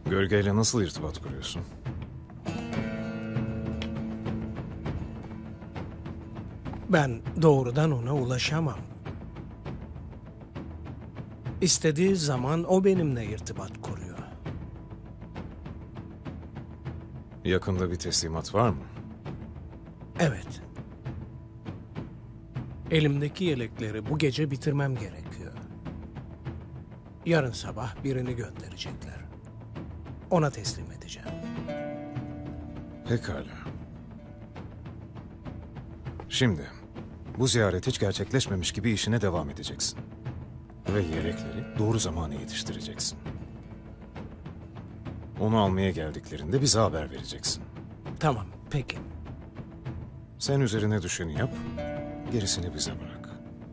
Gölgeyle nasıl irtibat kuruyorsun? Ben doğrudan ona ulaşamam. İstediği zaman o benimle irtibat kuruyor. Yakında bir teslimat var mı? Evet. Elimdeki yelekleri bu gece bitirmem gerekiyor. Yarın sabah birini gönderecekler. Ona teslim edeceğim. Pekala. Şimdi, bu ziyaret hiç gerçekleşmemiş gibi işine devam edeceksin. Ve yelekleri doğru zamana yetiştireceksin. Onu almaya geldiklerinde bize haber vereceksin. Tamam, peki. Sen üzerine düşeni yap, gerisini bize bırak.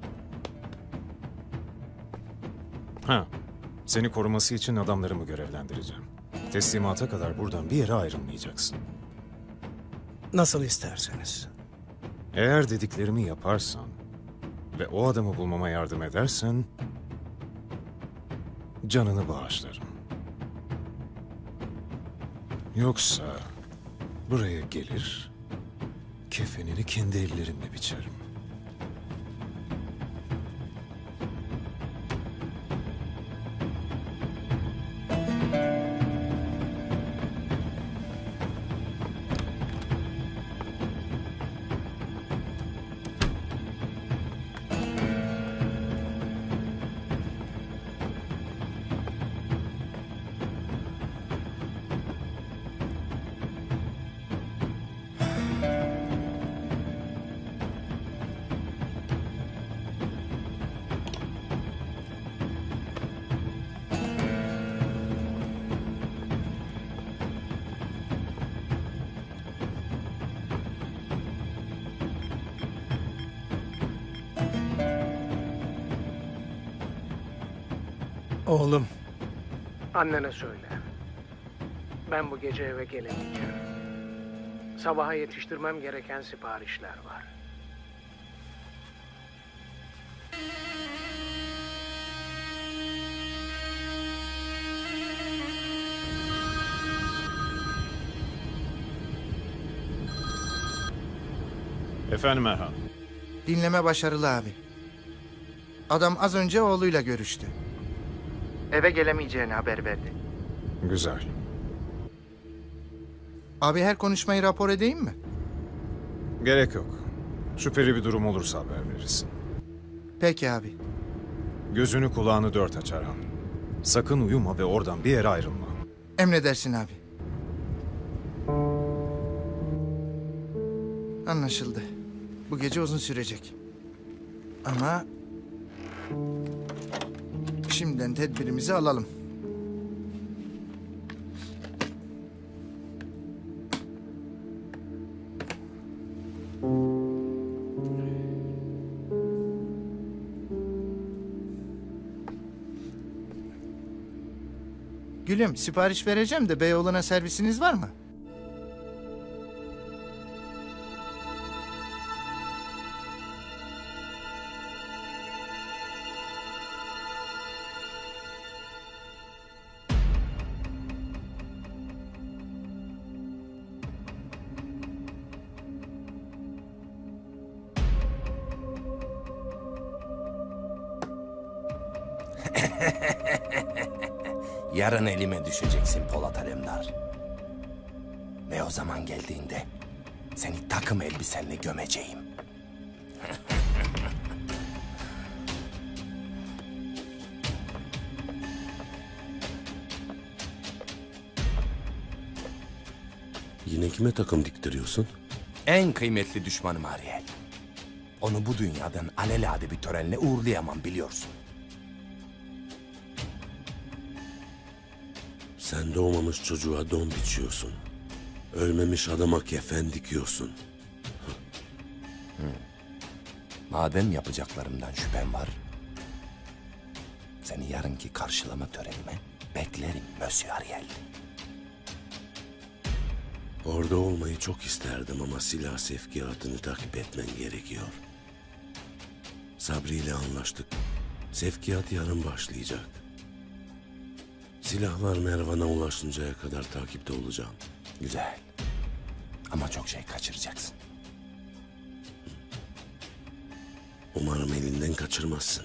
Seni koruması için adamlarımı görevlendireceğim. Teslimata kadar buradan bir yere ayrılmayacaksın. Nasıl isterseniz. Eğer dediklerimi yaparsan ve o adamı bulmama yardım edersen canını bağışlarım. Yoksa buraya gelir, kefenini kendi ellerimle biçerim. Oğlum, annene söyle. Ben bu gece eve gelemeyeceğim. Sabaha yetiştirmem gereken siparişler var. Efendim Erhan. Dinleme başarılı abi. Adam az önce oğluyla görüştü. Eve gelemeyeceğini haber verdi. Güzel. Abi her konuşmayı rapor edeyim mi? Gerek yok. Şüpheli bir durum olursa haber verirsin. Peki abi. Gözünü kulağını dört aç Erhan. Sakın uyuma ve oradan bir yere ayrılma. Emredersin abi. Anlaşıldı. Bu gece uzun sürecek. Ama şimdiden tedbirimizi alalım. Gülüm, sipariş vereceğim de Beyoğlu'na servisiniz var mı? Yarın elime düşeceksin Polat Alemdar. Ve o zaman geldiğinde seni takım elbisenle gömeceğim. Yine kime takım diktiriyorsun? En kıymetli düşmanım Ariel. Onu bu dünyadan alelade bir törenle uğurlayamam biliyorsun. Sen doğmamış çocuğa don biçiyorsun. Ölmemiş adama kefen dikiyorsun. Madem yapacaklarımdan şüphem var, seni yarınki karşılama törenime beklerim Monsieur Ariel. Orada olmayı çok isterdim ama silah sevkiyatını takip etmen gerekiyor. Sabri ile anlaştık. Sevkiyat yarın başlayacak. Silahlar Mervan'a ulaşıncaya kadar takipte olacağım. Güzel. Ama çok şey kaçıracaksın. Umarım elinden kaçırmazsın.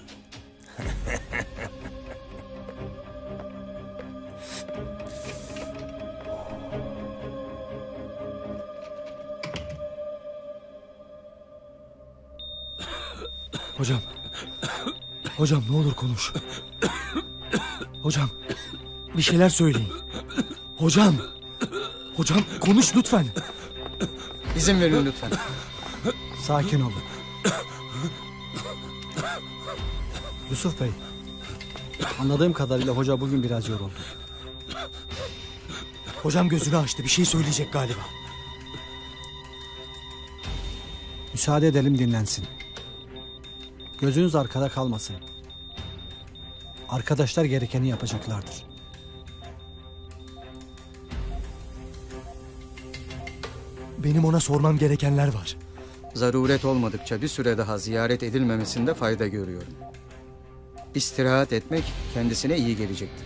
Hocam. Hocam ne olur konuş. Hocam bir şeyler söyleyin. Hocam. Hocam konuş lütfen. İzin verin lütfen. Sakin olun. Yusuf Bey. Anladığım kadarıyla hoca bugün biraz yoruldu. Hocam gözünü açtı. Bir şey söyleyecek galiba. Müsaade edelim dinlensin. Gözünüz arkada kalmasın. Arkadaşlar gerekeni yapacaklardır. Benim ona sormam gerekenler var. Zaruret olmadıkça bir süre daha ziyaret edilmemesinde fayda görüyorum. İstirahat etmek kendisine iyi gelecektir.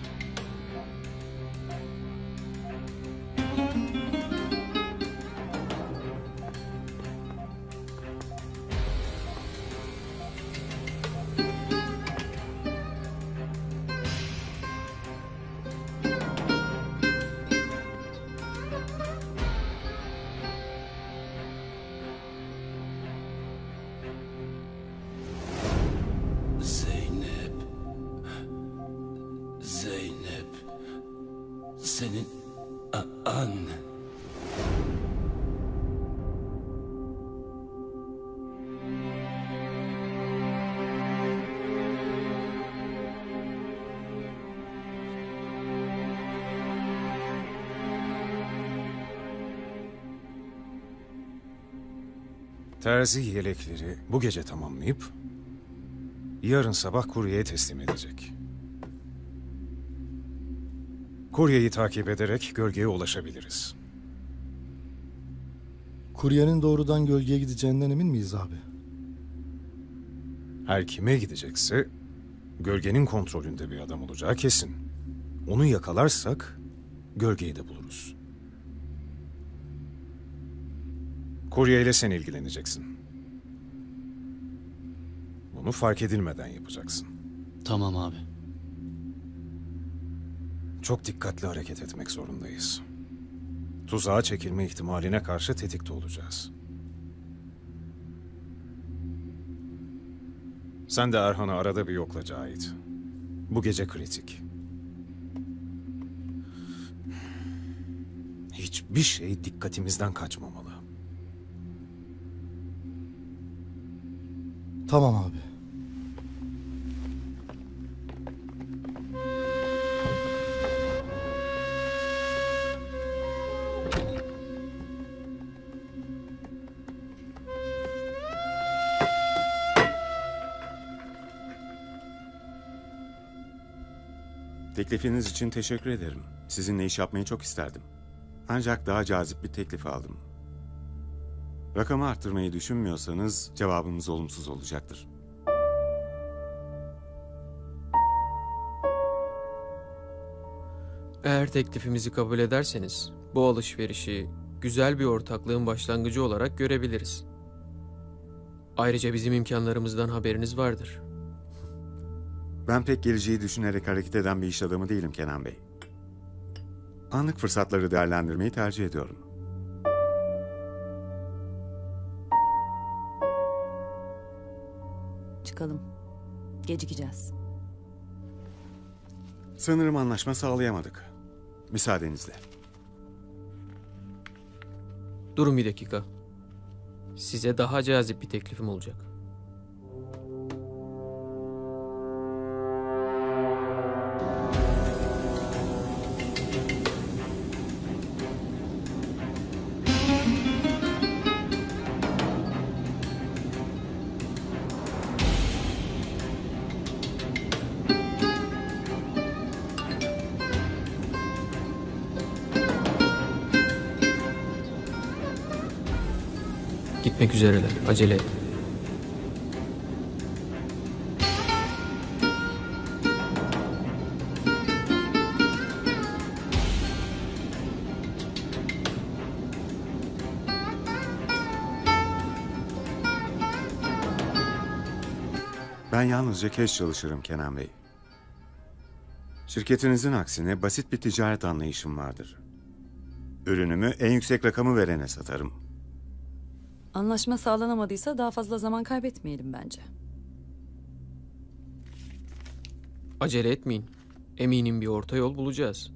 Zeynep. Senin annen. Terzi yelekleri bu gece tamamlayıp yarın sabah kuryeye teslim edecek. Kuryeyi takip ederek gölgeye ulaşabiliriz. Kuryenin doğrudan gölgeye gideceğinden emin miyiz abi? Her kime gidecekse gölgenin kontrolünde bir adam olacağı kesin. Onu yakalarsak gölgeyi de buluruz. Kuryeyle sen ilgileneceksin. Bunu fark edilmeden yapacaksın. Tamam abi. Çok dikkatli hareket etmek zorundayız. Tuzağa çekilme ihtimaline karşı tetikte olacağız. Sen de Erhan'ı arada bir yokla Cahit. Bu gece kritik. Hiçbir şey dikkatimizden kaçmamalı. Tamam abi. Teklifiniz için teşekkür ederim. Sizinle iş yapmayı çok isterdim. Ancak daha cazip bir teklif aldım. Rakamı arttırmayı düşünmüyorsanız cevabımız olumsuz olacaktır. Eğer teklifimizi kabul ederseniz bu alışverişi güzel bir ortaklığın başlangıcı olarak görebiliriz. Ayrıca bizim imkanlarımızdan haberiniz vardır. Ben pek geleceği düşünerek hareket eden bir iş adamı değilim Kenan Bey. Anlık fırsatları değerlendirmeyi tercih ediyorum. Çıkalım. Gecikeceğiz. Sanırım anlaşma sağlayamadık. Müsaadenizle. Durun bir dakika. Size daha cazip bir teklifim olacak. Gitmek üzereler. Acele et. Ben yalnızca keş çalışırım Kenan Bey. Şirketinizin aksine basit bir ticaret anlayışım vardır. Ürünümü en yüksek rakamı verene satarım. Anlaşma sağlanamadıysa daha fazla zaman kaybetmeyelim bence. Acele etmeyin. Eminim bir orta yol bulacağız.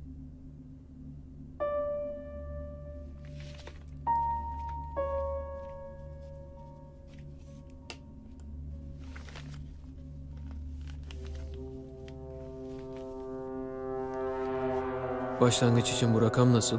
Başlangıç için bu rakam nasıl?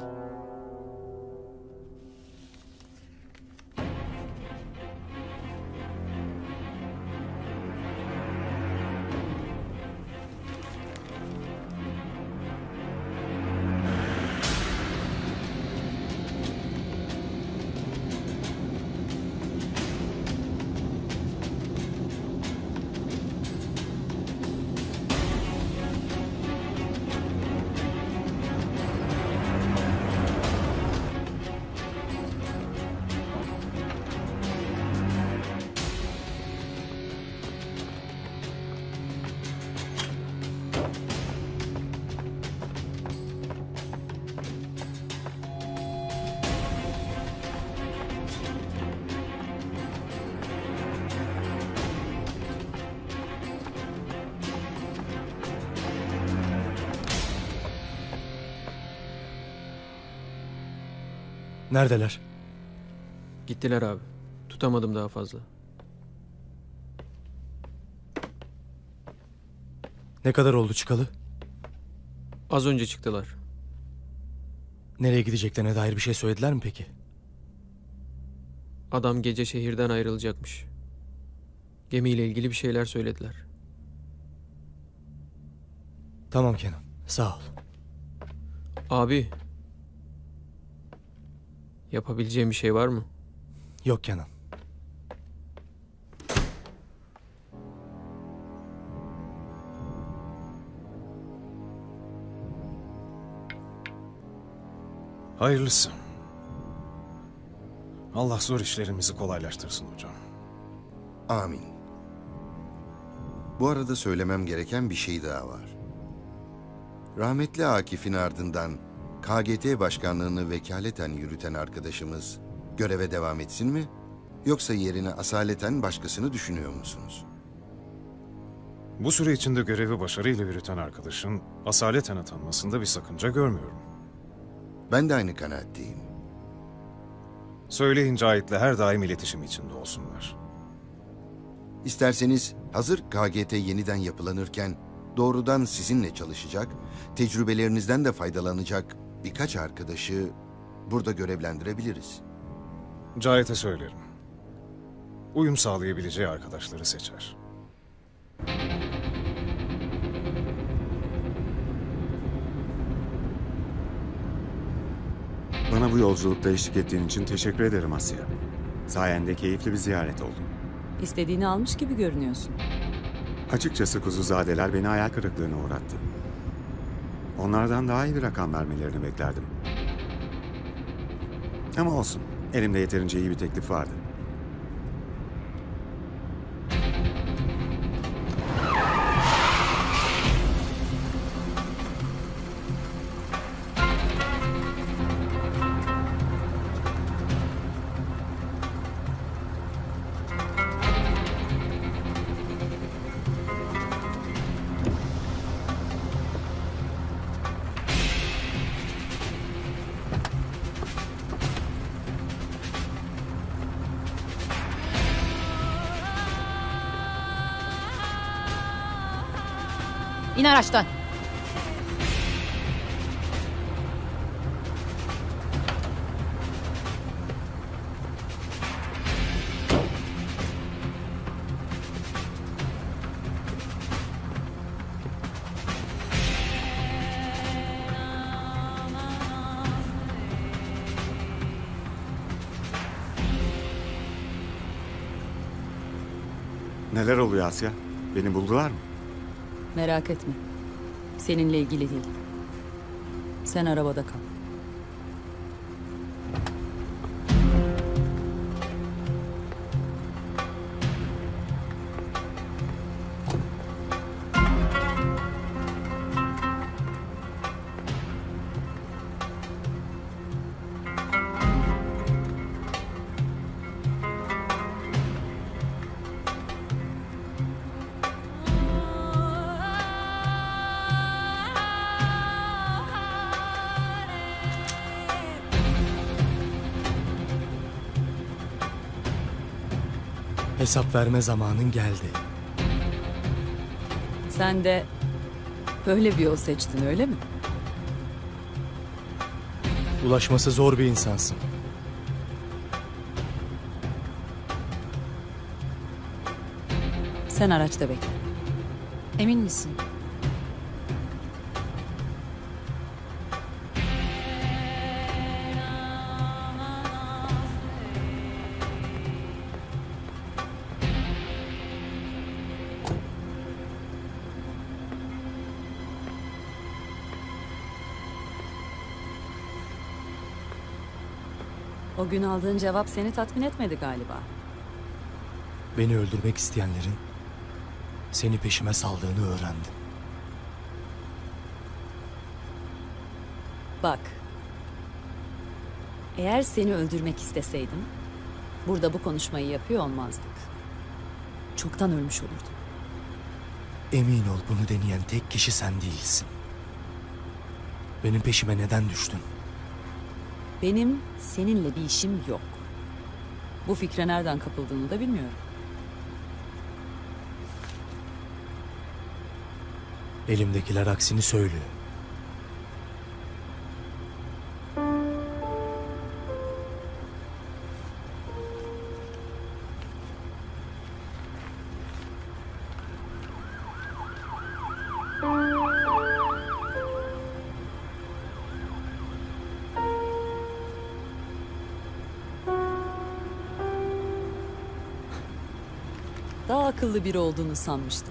Neredeler? Gittiler abi. Tutamadım daha fazla. Ne kadar oldu çıkalı? Az önce çıktılar. Nereye gideceklerine dair bir şey söylediler mi peki? Adam gece şehirden ayrılacakmış. Gemiyle ilgili bir şeyler söylediler. Tamam Kenan, sağ ol. Abi, yapabileceğim bir şey var mı? Yok Kenan. Hayırlısı. Allah zor işlerimizi kolaylaştırsın hocam. Amin. Bu arada söylemem gereken bir şey daha var. Rahmetli Akif'in ardından KGT başkanlığını vekaleten yürüten arkadaşımız göreve devam etsin mi? Yoksa yerine asaleten başkasını düşünüyor musunuz? Bu süre içinde görevi başarıyla yürüten arkadaşın asaleten atanmasında bir sakınca görmüyorum. Ben de aynı kanaatteyim. Söyleyin Cahit'le her daim iletişim içinde olsunlar. İsterseniz hazır KGT yeniden yapılanırken doğrudan sizinle çalışacak, tecrübelerinizden de faydalanacak birkaç arkadaşı burada görevlendirebiliriz. Cahit'e söylerim. Uyum sağlayabileceği arkadaşları seçer. Bana bu yolculukta eşlik ettiğin için teşekkür ederim Asya. Sayende keyifli bir ziyaret oldu. İstediğini almış gibi görünüyorsun. Açıkçası kuzuzadeler beni hayal kırıklığına uğrattı. Onlardan daha iyi bir rakam vermelerini beklerdim. Ama olsun, elimde yeterince iyi bir teklif vardı. İn araçtan. Neler oluyor Asya? Beni buldular mı? Merak etme. Seninle ilgili değil. Sen arabada kal. Hesap verme zamanın geldi. Sen de böyle bir yol seçtin öyle mi? Ulaşması zor bir insansın. Sen araçta bekle. Emin misin? O gün aldığın cevap seni tatmin etmedi galiba. Beni öldürmek isteyenlerin seni peşime saldığını öğrendim. Bak. Eğer seni öldürmek isteseydim, burada bu konuşmayı yapıyor olmazdık. Çoktan ölmüş olurdun. Emin ol, bunu deneyen tek kişi sen değilsin. Benim peşime neden düştün? Benim seninle bir işim yok. Bu fikre nereden kapıldığını da bilmiyorum. Elimdekiler aksini söylüyor. Daha akıllı biri olduğunu sanmıştım.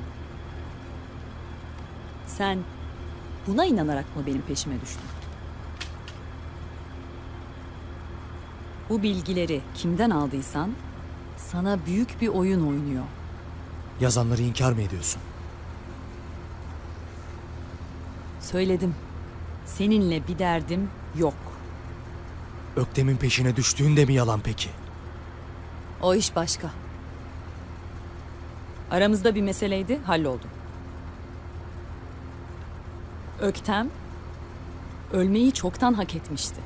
Sen buna inanarak mı benim peşime düştün? Bu bilgileri kimden aldıysan sana büyük bir oyun oynuyor. Yazanları inkar mı ediyorsun? Söyledim. Seninle bir derdim yok. Öktem'in peşine düştüğün de mi yalan peki? O iş başka. Aramızda bir meseleydi, halloldu. Öktem ölmeyi çoktan hak etmişti.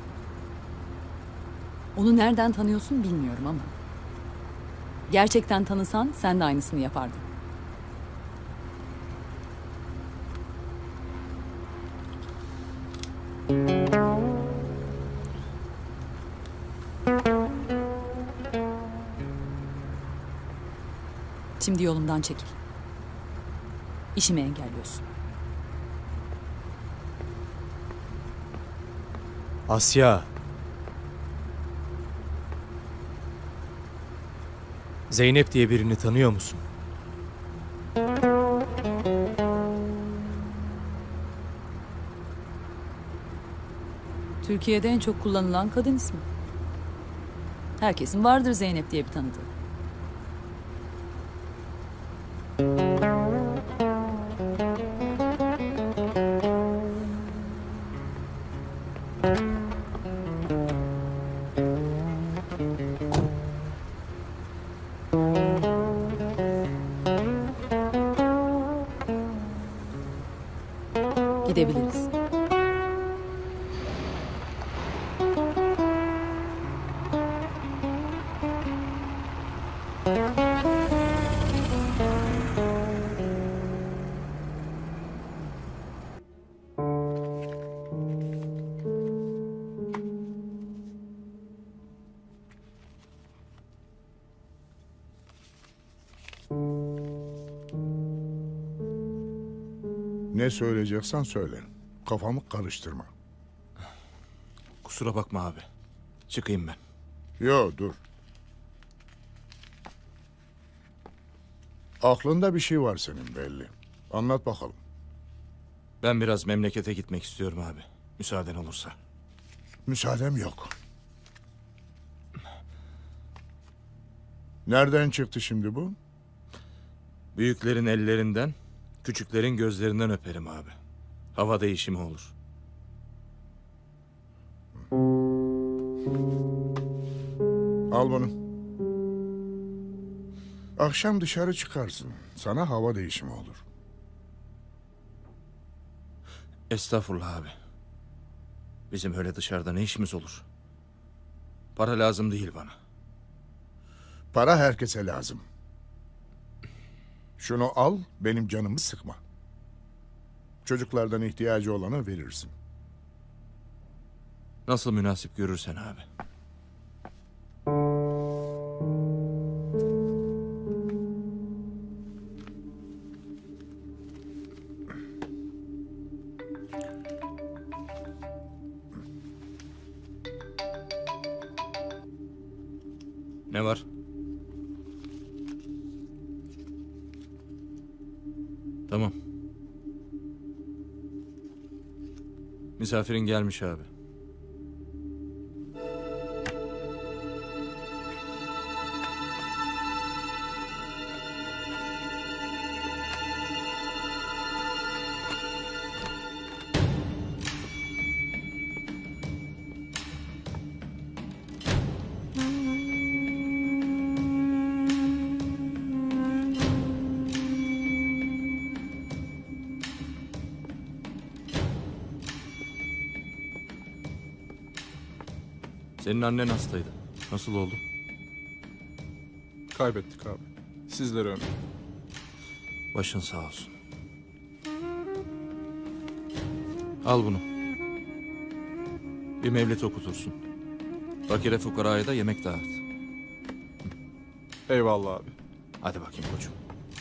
Onu nereden tanıyorsun bilmiyorum ama gerçekten tanısan sen de aynısını yapardın. Şimdi yolumdan çekil. İşimi engelliyorsun. Asya. Zeynep diye birini tanıyor musun? Türkiye'de en çok kullanılan kadın ismi. Herkesin vardır Zeynep diye bir tanıdığı. Gidebiliriz. Ne söyleyeceksen söyle. Kafamı karıştırma. Kusura bakma abi. Çıkayım ben. Yo, dur. Aklında bir şey var senin belli. Anlat bakalım. Ben biraz memlekete gitmek istiyorum abi. Müsaaden olursa. Müsaadem yok. Nereden çıktı şimdi bu? Büyüklerin ellerinden, küçüklerin gözlerinden öperim abi. Hava değişimi olur. Al bunu. Akşam dışarı çıkarsın. Sana hava değişimi olur. Estağfurullah abi. Bizim öyle dışarıda ne işimiz olur? Para lazım değil bana. Para herkese lazım. Şunu al, benim canımı sıkma. Çocuklardan ihtiyacı olana verirsin. Nasıl münasip görürsen abi. Ne var? Tamam. Misafirin gelmiş abi. Senin annen hastaydı. Nasıl oldu? Kaybettik abi. Sizlere ömür. Başın sağ olsun. Al bunu. Bir mevlid okutursun. Fakire fukaraya da yemek dağıt. Eyvallah abi. Hadi bakayım koçum.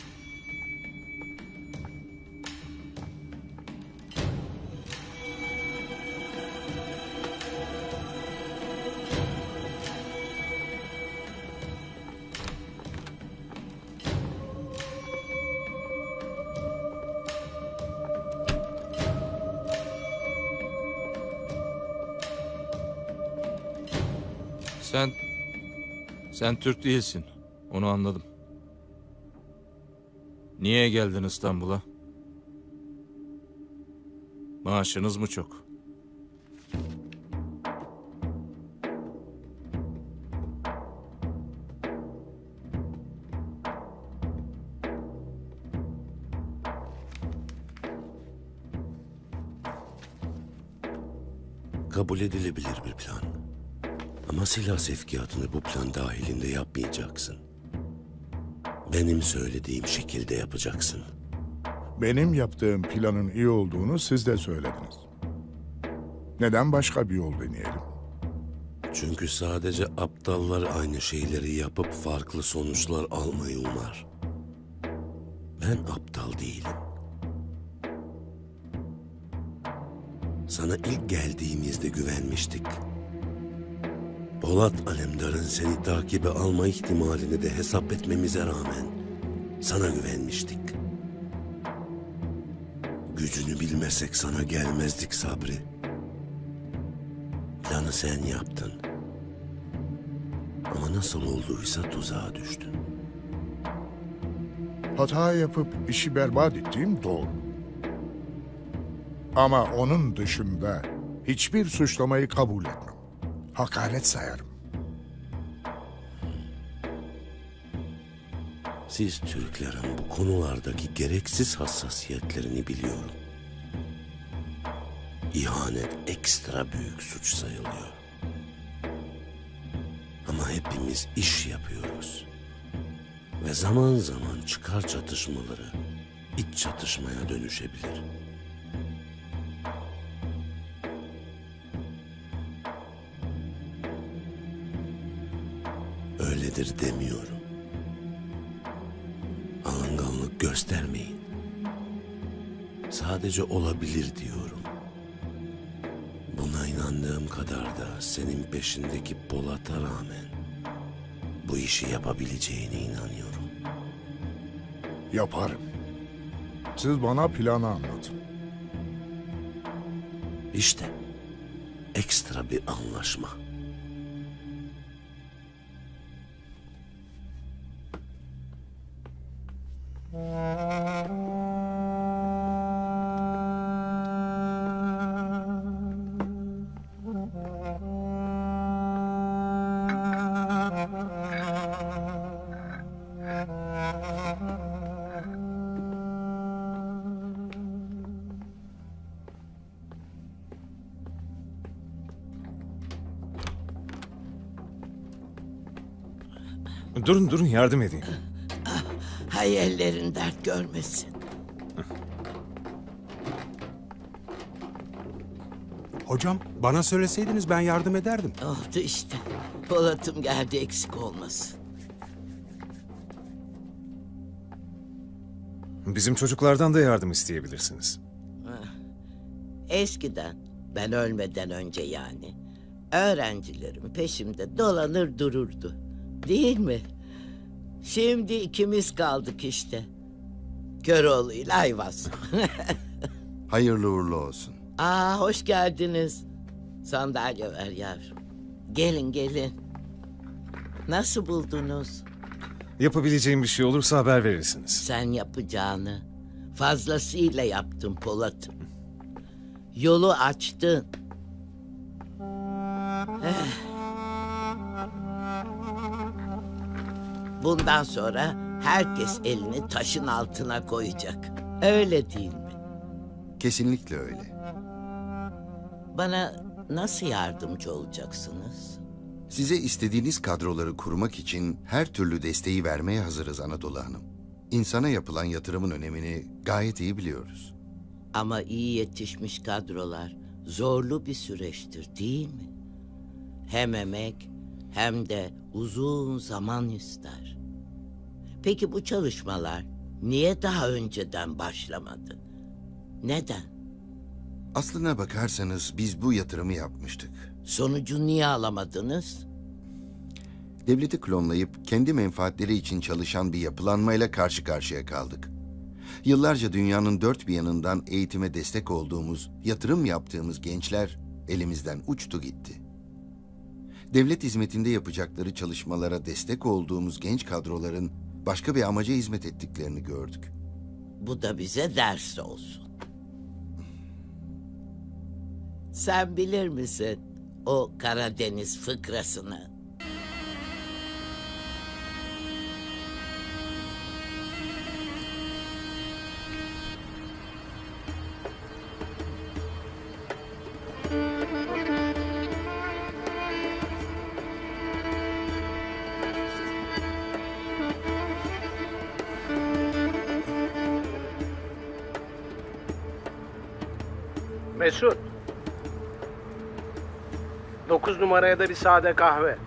Sen Türk değilsin. Onu anladım. Niye geldin İstanbul'a? Maaşınız mı çok? Kabul edilebilir bir plan. Ama silah sevkiyatını bu plan dahilinde yapmayacaksın. Benim söylediğim şekilde yapacaksın. Benim yaptığım planın iyi olduğunu siz de söylediniz. Neden başka bir yol deneyelim? Çünkü sadece aptallar aynı şeyleri yapıp farklı sonuçlar almayı umar. Ben aptal değilim. Sana ilk geldiğimizde güvenmiştik. Polat Alemdar'ın seni takibe alma ihtimalini de hesap etmemize rağmen sana güvenmiştik. Gücünü bilmesek sana gelmezdik Sabri. Planı sen yaptın. Ama nasıl olduysa tuzağa düştün. Hata yapıp işi berbat ettiğim doğru. Ama onun dışında hiçbir suçlamayı kabul etmem. Hakaret sayarım. Siz Türklerin bu konulardaki gereksiz hassasiyetlerini biliyorum. İhanet ekstra büyük suç sayılıyor. Ama hepimiz iş yapıyoruz. Ve zaman zaman çıkar çatışmaları iç çatışmaya dönüşebilir. Öyledir demiyorum. Alınganlık göstermeyin. Sadece olabilir diyorum. Buna inandığım kadar da senin peşindeki Polat'a rağmen bu işi yapabileceğine inanıyorum. Yaparım. Siz bana planı anlatın. İşte ekstra bir anlaşma. Durun yardım edeyim. Hay ellerin dert görmesin. Hocam bana söyleseydiniz ben yardım ederdim. Oldu işte. Polat'ım geldi, eksik olmasın. Bizim çocuklardan da yardım isteyebilirsiniz. Eskiden, ben ölmeden önce yani, öğrencilerim peşimde dolanır dururdu. Değil mi? Şimdi ikimiz kaldık işte. Köroğlu'yla Ayvaz. Hayırlı uğurlu olsun. Aa, hoş geldiniz. Sandalye ver yavrum. Gelin gelin. Nasıl buldunuz? Yapabileceğim bir şey olursa haber verirsiniz. Sen yapacağını fazlasıyla yaptın Polat'ım. Yolu açtın. Bundan sonra herkes elini taşın altına koyacak. Öyle değil mi? Kesinlikle öyle. Bana nasıl yardımcı olacaksınız? Size istediğiniz kadroları kurmak için her türlü desteği vermeye hazırız Anadolu Hanım. İnsana yapılan yatırımın önemini gayet iyi biliyoruz. Ama iyi yetişmiş kadrolar zorlu bir süreçtir, değil mi? Hem emek hem de uzun zaman ister. Peki bu çalışmalar niye daha önceden başlamadı? Neden? Aslına bakarsanız biz bu yatırımı yapmıştık. Sonucu niye alamadınız? Devleti klonlayıp kendi menfaatleri için çalışan bir yapılanmayla karşı karşıya kaldık. Yıllarca dünyanın dört bir yanından eğitime destek olduğumuz, yatırım yaptığımız gençler elimizden uçtu gitti. Devlet hizmetinde yapacakları çalışmalara destek olduğumuz genç kadroların başka bir amaca hizmet ettiklerini gördük. Bu da bize ders olsun. Sen bilir misin o Karadeniz fıkrasını? Mesut. 9 numaraya da bir sade kahve.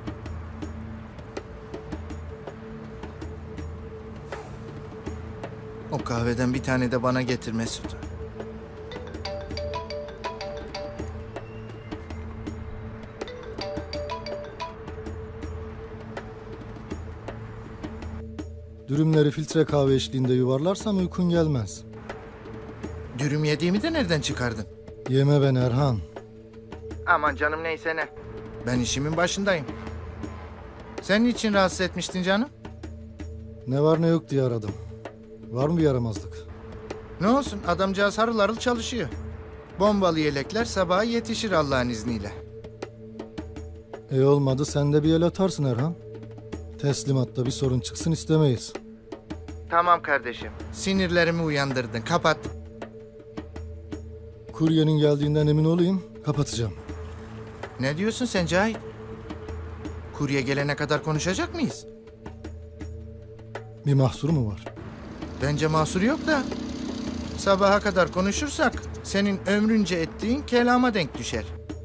O kahveden bir tane de bana getir Mesut. Dürümleri filtre kahve eşliğinde yuvarlarsan uykun gelmez. Dürüm yediğimi de nereden çıkardın? Yeme ben Erhan. Aman canım neyse ne. Ben işimin başındayım. Sen niçin rahatsız etmiştin canım? Ne var ne yok diye aradım. Var mı bir yaramazlık? Ne olsun, adamcağız harıl harıl çalışıyor. Bombalı yelekler sabaha yetişir Allah'ın izniyle. Olmadı sen de bir el atarsın Erhan. Teslimatta bir sorun çıksın istemeyiz. Tamam kardeşim. Sinirlerimi uyandırdın. Kapat. Kuryenin geldiğinden emin olayım. Kapatacağım. Ne diyorsun sen Cahit? Kurye gelene kadar konuşacak mıyız? Bir mahsuru mu var? Bence mahsur yok da. Sabaha kadar konuşursak senin ömrünce ettiğin kelama denk düşer.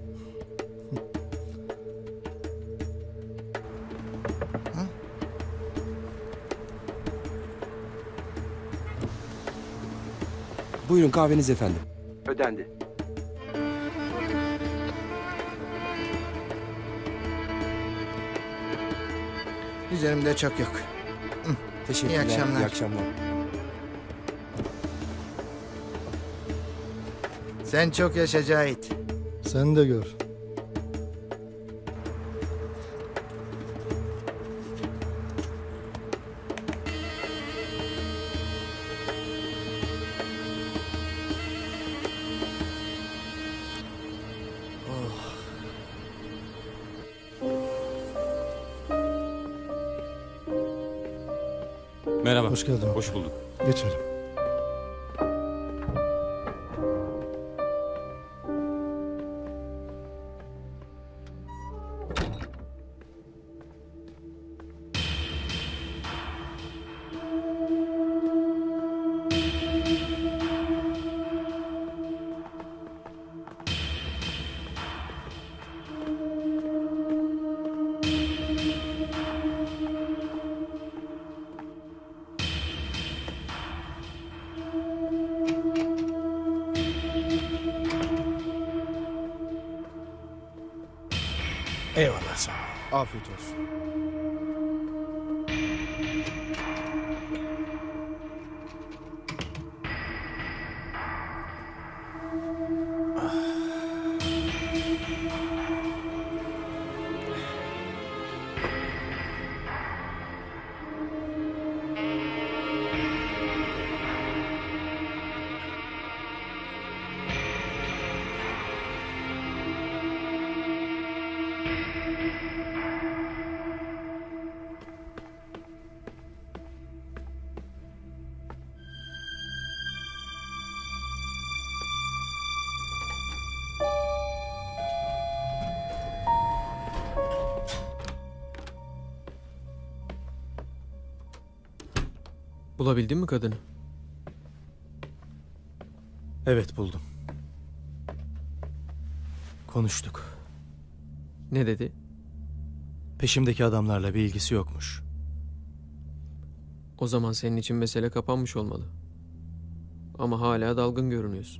Buyurun kahveniz efendim. Ödendi. Üzerimde çok yok. Teşekkürler. İyi akşamlar. İyi akşamlar. Sen çok yaşa Cahit. Sen de gör. Merhaba. Hoş geldin. Hoş bulduk. Geçelim. Eyvallah, sağ ol. Afiyet olsun. Bulabildin mi kadını? Evet, buldum. Konuştuk. Ne dedi? Peşimdeki adamlarla bir ilgisi yokmuş. O zaman senin için mesele kapanmış olmalı. Ama hala dalgın görünüyorsun.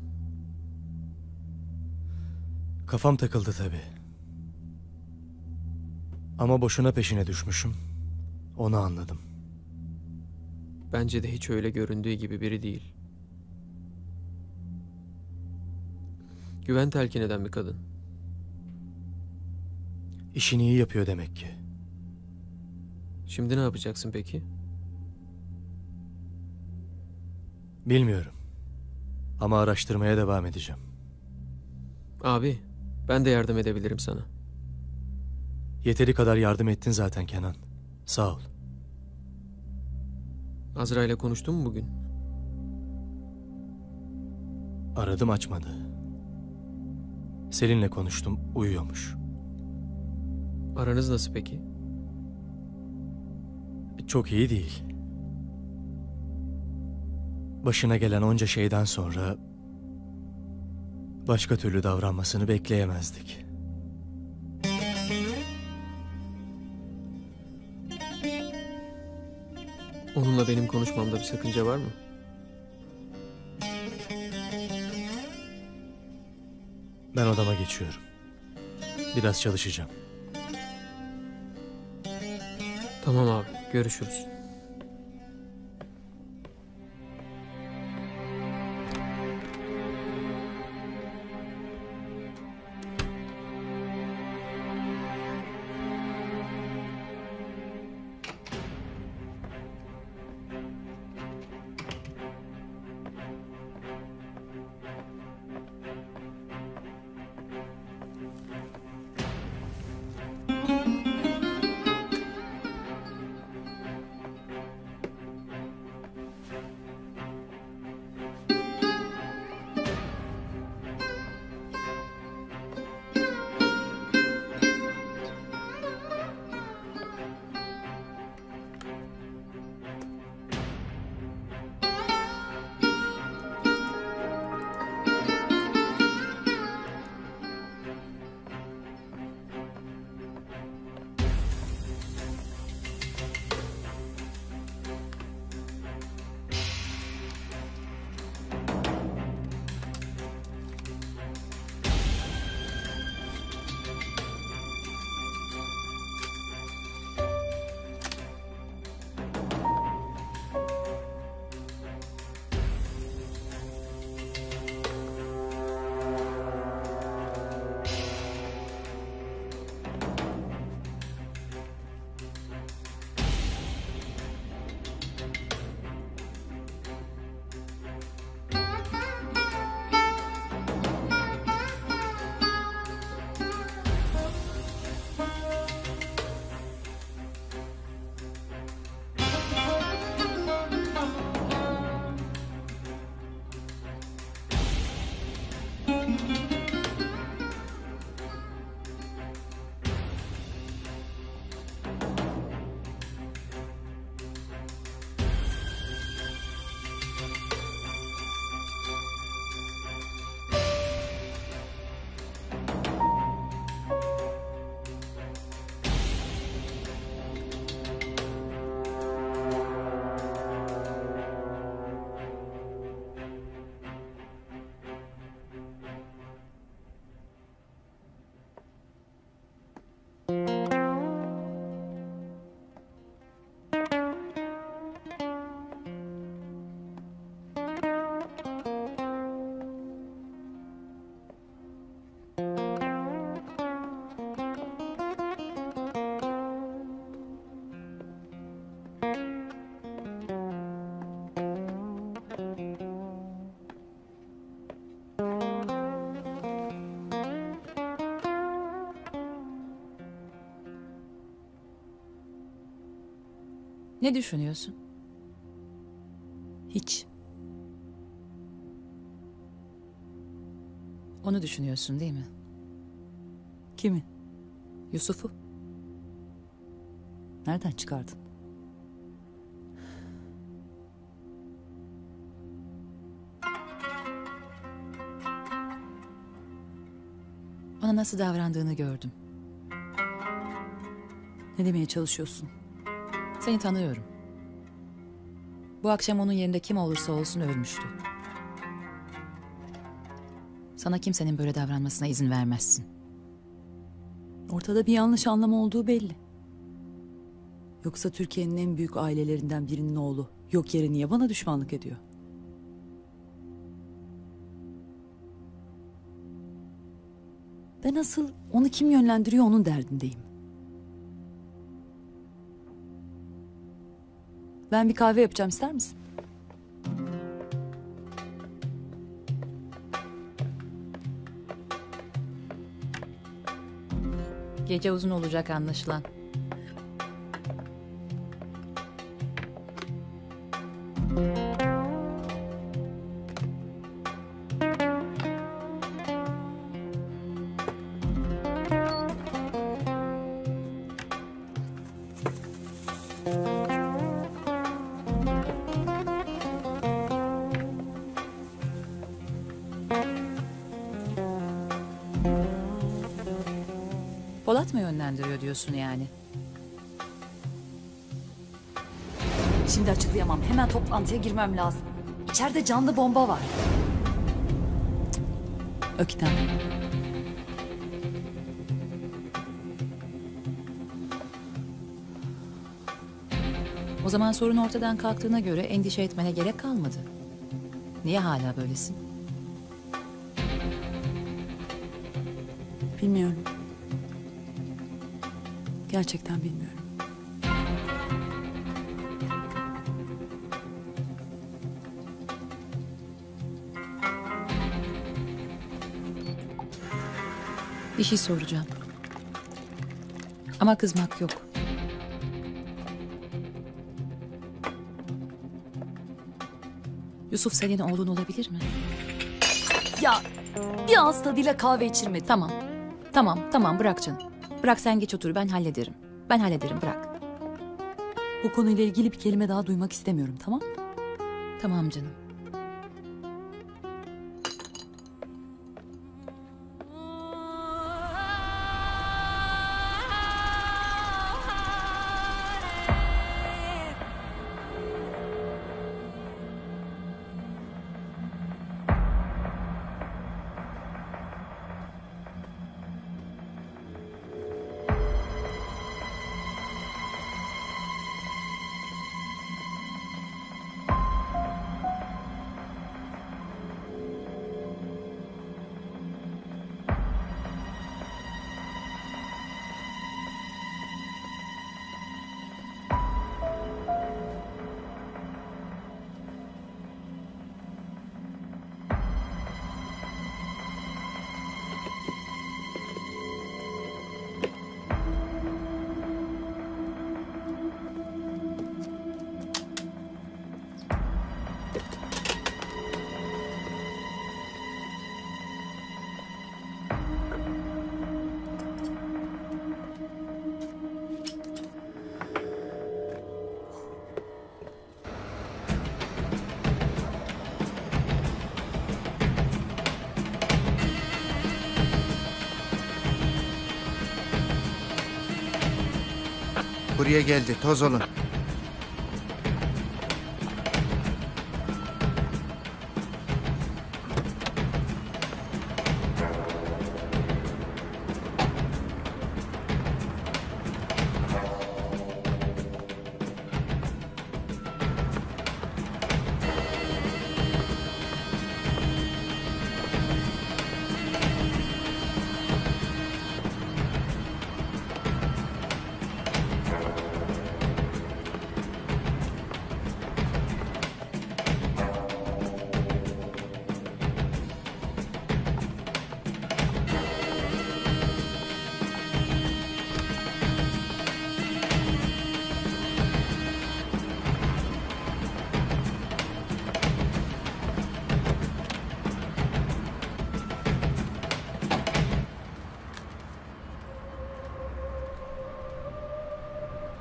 Kafam takıldı tabii. Ama boşuna peşine düşmüşüm. Onu anladım. Bence de hiç öyle göründüğü gibi biri değil. Güven telkin eden bir kadın. İşini iyi yapıyor demek ki. Şimdi ne yapacaksın peki? Bilmiyorum. Ama araştırmaya devam edeceğim. Abi, ben de yardım edebilirim sana. Yeteri kadar yardım ettin zaten Kenan. Sağ ol. Azra ile konuştun mu bugün? Aradım, açmadı. Selin'le konuştum, uyuyormuş. Aranız nasıl peki? Çok iyi değil. Başına gelen onca şeyden sonra başka türlü davranmasını bekleyemezdik. Onunla benim konuşmamda bir sakınca var mı? Ben odama geçiyorum. Biraz çalışacağım. Tamam abi, görüşürüz. Ne düşünüyorsun? Hiç. Onu düşünüyorsun değil mi? Kimi? Yusuf'u. Nereden çıkardın? Bana nasıl davrandığını gördüm. Ne demeye çalışıyorsun? Seni tanıyorum. Bu akşam onun yerinde kim olursa olsun ölmüştü. Sana kimsenin böyle davranmasına izin vermezsin. Ortada bir yanlış anlama olduğu belli. Yoksa Türkiye'nin en büyük ailelerinden birinin oğlu yok yere niye bana düşmanlık ediyor? Ben asıl onu kim yönlendiriyor onun derdindeyim. Ben bir kahve yapacağım, ister misin? Gece uzun olacak anlaşılan. Polat mı yönlendiriyor diyorsun yani? Şimdi açıklayamam. Hemen toplantıya girmem lazım. İçeride canlı bomba var. Öktem. O zaman sorun ortadan kalktığına göre endişe etmene gerek kalmadı. Niye hala böylesin? Bilmiyorum. Gerçekten bilmiyorum. Bir şey soracağım. Ama kızmak yok. Yusuf senin oğlun olabilir mi? Ya bir ağız tadıyla kahve içirme. Tamam. Tamam bırak canım. Bırak sen geç otur, ben hallederim. Ben hallederim, bırak. Bu konuyla ilgili bir kelime daha duymak istemiyorum, tamam? Tamam canım. Buraya geldi, toz olun.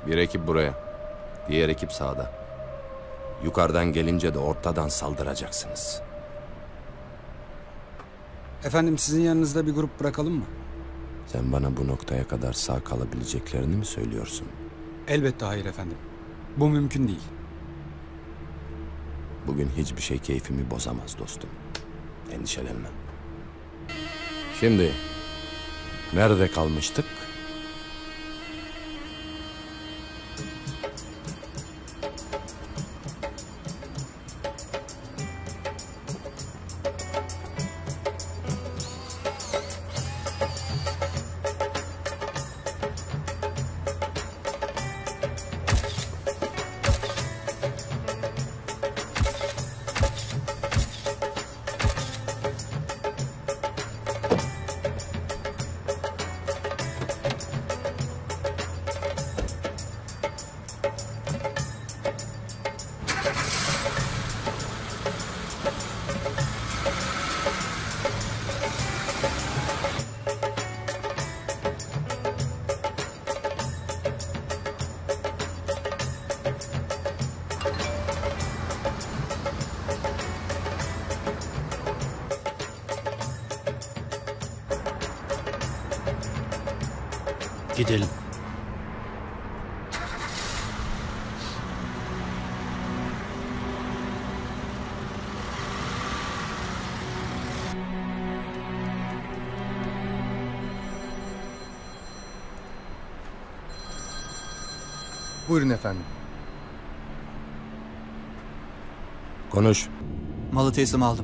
Bir ekip buraya. Diğer ekip sağda. Yukarıdan gelince de ortadan saldıracaksınız. Efendim sizin yanınızda bir grup bırakalım mı? Sen bana bu noktaya kadar sağ kalabileceklerini mi söylüyorsun? Elbette hayır efendim. Bu mümkün değil. Bugün hiçbir şey keyfimi bozamaz dostum. Endişelenme. Şimdi nerede kalmıştık? Gidelim. Buyurun efendim. Konuş. Malı teslim aldım.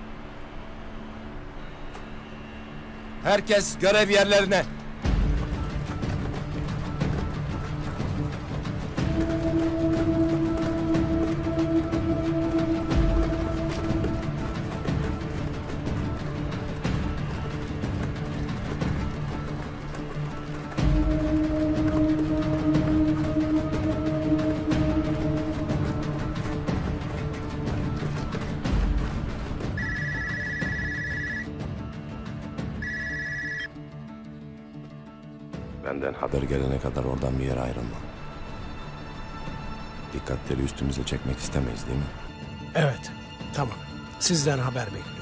Herkes görev yerlerine. Benden haber gelene kadar oradan bir yere ayrılma. Dikkatleri üstümüze çekmek istemeyiz değil mi? Evet, tamam. Sizden haber bekliyorum.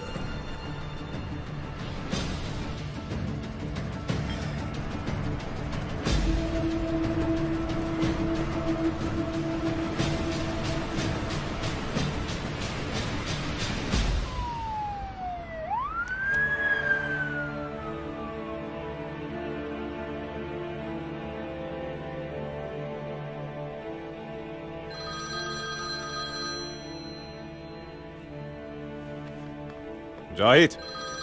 Cahit.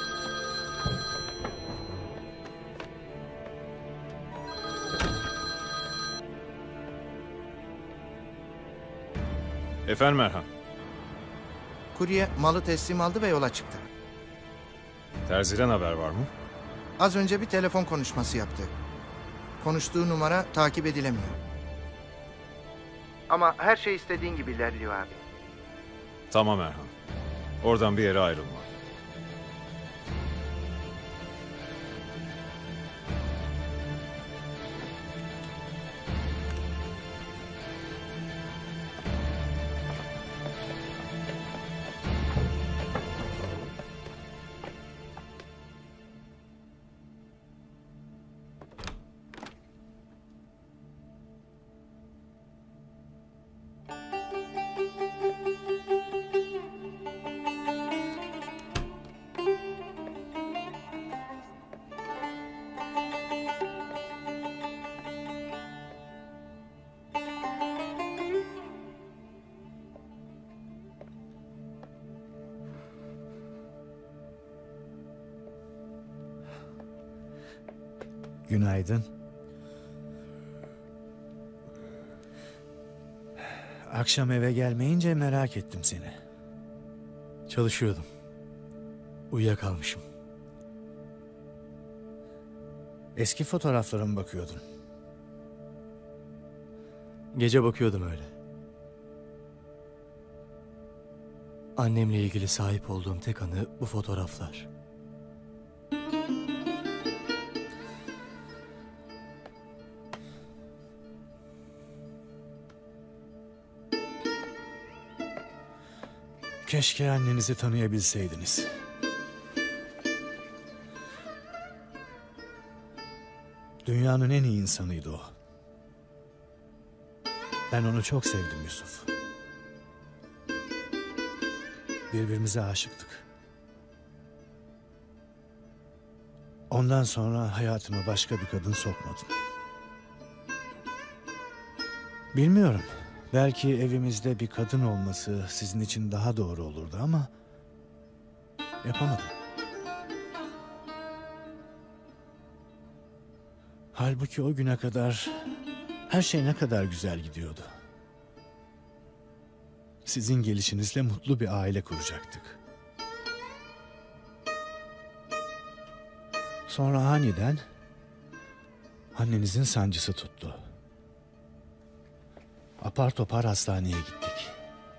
Efendim Erhan. Kurye malı teslim aldı ve yola çıktı. Terzi'den haber var mı? Az önce bir telefon konuşması yaptı. Konuştuğu numara takip edilemiyor. Ama her şey istediğin gibi ilerliyor abi. Tamam Erhan. Oradan bir yere ayrılma. Günaydın. Akşam eve gelmeyince merak ettim seni. Çalışıyordum. Uyuyakalmışım. Eski fotoğraflara mı bakıyordun? Gece bakıyordum öyle. Annemle ilgili sahip olduğum tek anı bu fotoğraflar. Keşke annenizi tanıyabilseydiniz. Dünyanın en iyi insanıydı o. Ben onu çok sevdim Yusuf. Birbirimize aşıktık. Ondan sonra hayatıma başka bir kadın sokmadım. Bilmiyorum. Belki evimizde bir kadın olması sizin için daha doğru olurdu ama yapamadım. Halbuki o güne kadar her şey ne kadar güzel gidiyordu. Sizin gelişinizle mutlu bir aile kuracaktık. Sonra aniden annenizin sancısı tuttu. Apar topar hastaneye gittik.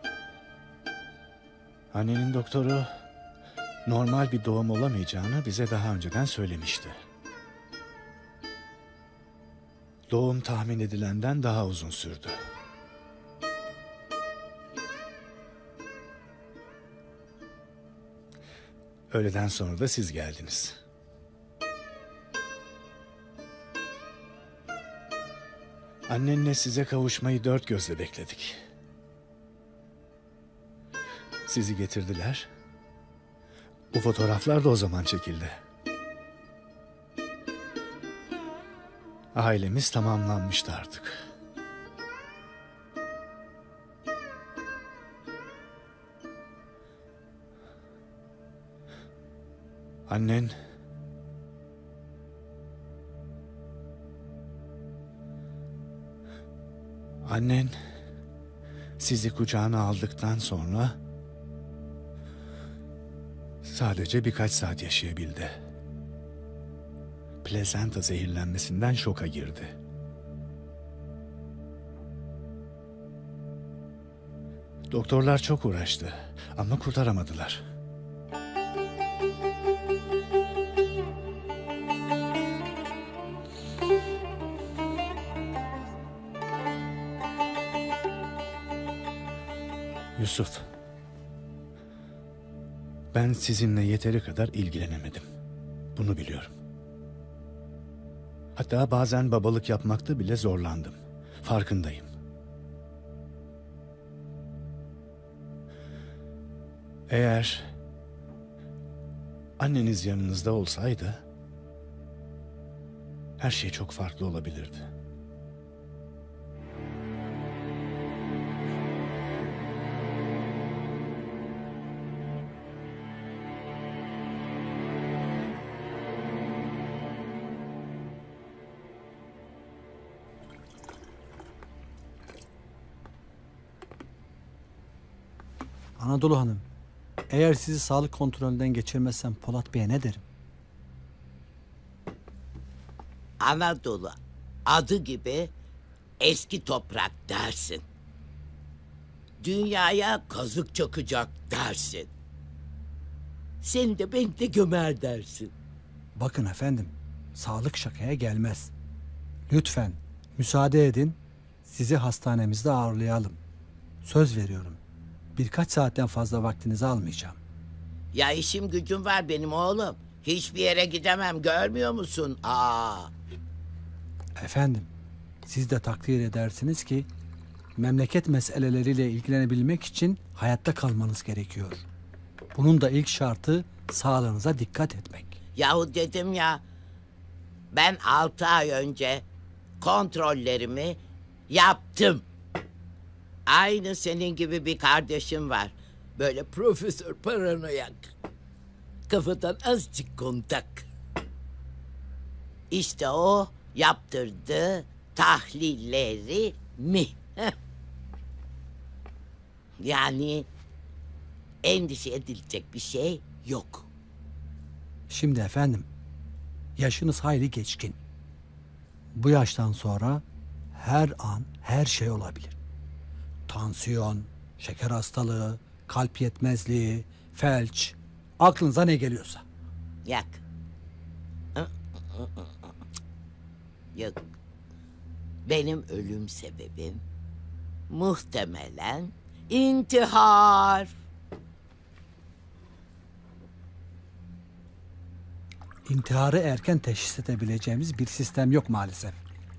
Annenin doktoru normal bir doğum olamayacağını bize daha önceden söylemişti. Doğum tahmin edilenden daha uzun sürdü. Öğleden sonra da siz geldiniz. Annenle size kavuşmayı dört gözle bekledik. Sizi getirdiler. Bu fotoğraflar da o zaman çekildi. Ailemiz tamamlanmıştı artık. Annen sizi kucağına aldıktan sonra sadece birkaç saat yaşayabildi. Plazenta zehirlenmesinden şoka girdi. Doktorlar çok uğraştı ama kurtaramadılar. Yusuf, ben sizinle yeteri kadar ilgilenemedim. Bunu biliyorum. Hatta bazen babalık yapmakta bile zorlandım. Farkındayım. Eğer anneniz yanınızda olsaydı her şey çok farklı olabilirdi. Anadolu Hanım, eğer sizi sağlık kontrolünden geçirmezsem Polat Bey'e ne derim? Anadolu adı gibi eski toprak dersin. Dünyaya kazık çakacak dersin. Seni de beni de gömer dersin. Bakın efendim, sağlık şakaya gelmez. Lütfen müsaade edin, sizi hastanemizde ağırlayalım. Söz veriyorum. Birkaç saatten fazla vaktinizi almayacağım. Ya işim gücüm var benim oğlum. Hiçbir yere gidemem, görmüyor musun? Efendim, siz de takdir edersiniz ki memleket meseleleriyle ilgilenebilmek için hayatta kalmanız gerekiyor. Bunun da ilk şartı sağlığınıza dikkat etmek. Yahu dedim ya, ben 6 ay önce kontrollerimi yaptım. Aynı senin gibi bir kardeşim var. Böyle profesör paranoyak. Kafadan azıcık kontak. İşte o yaptırdı tahlilleri mi? Yani endişe edilecek bir şey yok. Şimdi efendim, yaşınız hayli geçkin. Bu yaştan sonra her an her şey olabilir. Tansiyon, şeker hastalığı, kalp yetmezliği, felç, aklınıza ne geliyorsa. Yak. Yok. Benim ölüm sebebim muhtemelen intihar. İntiharı erken teşhis edebileceğimiz bir sistem yok maalesef.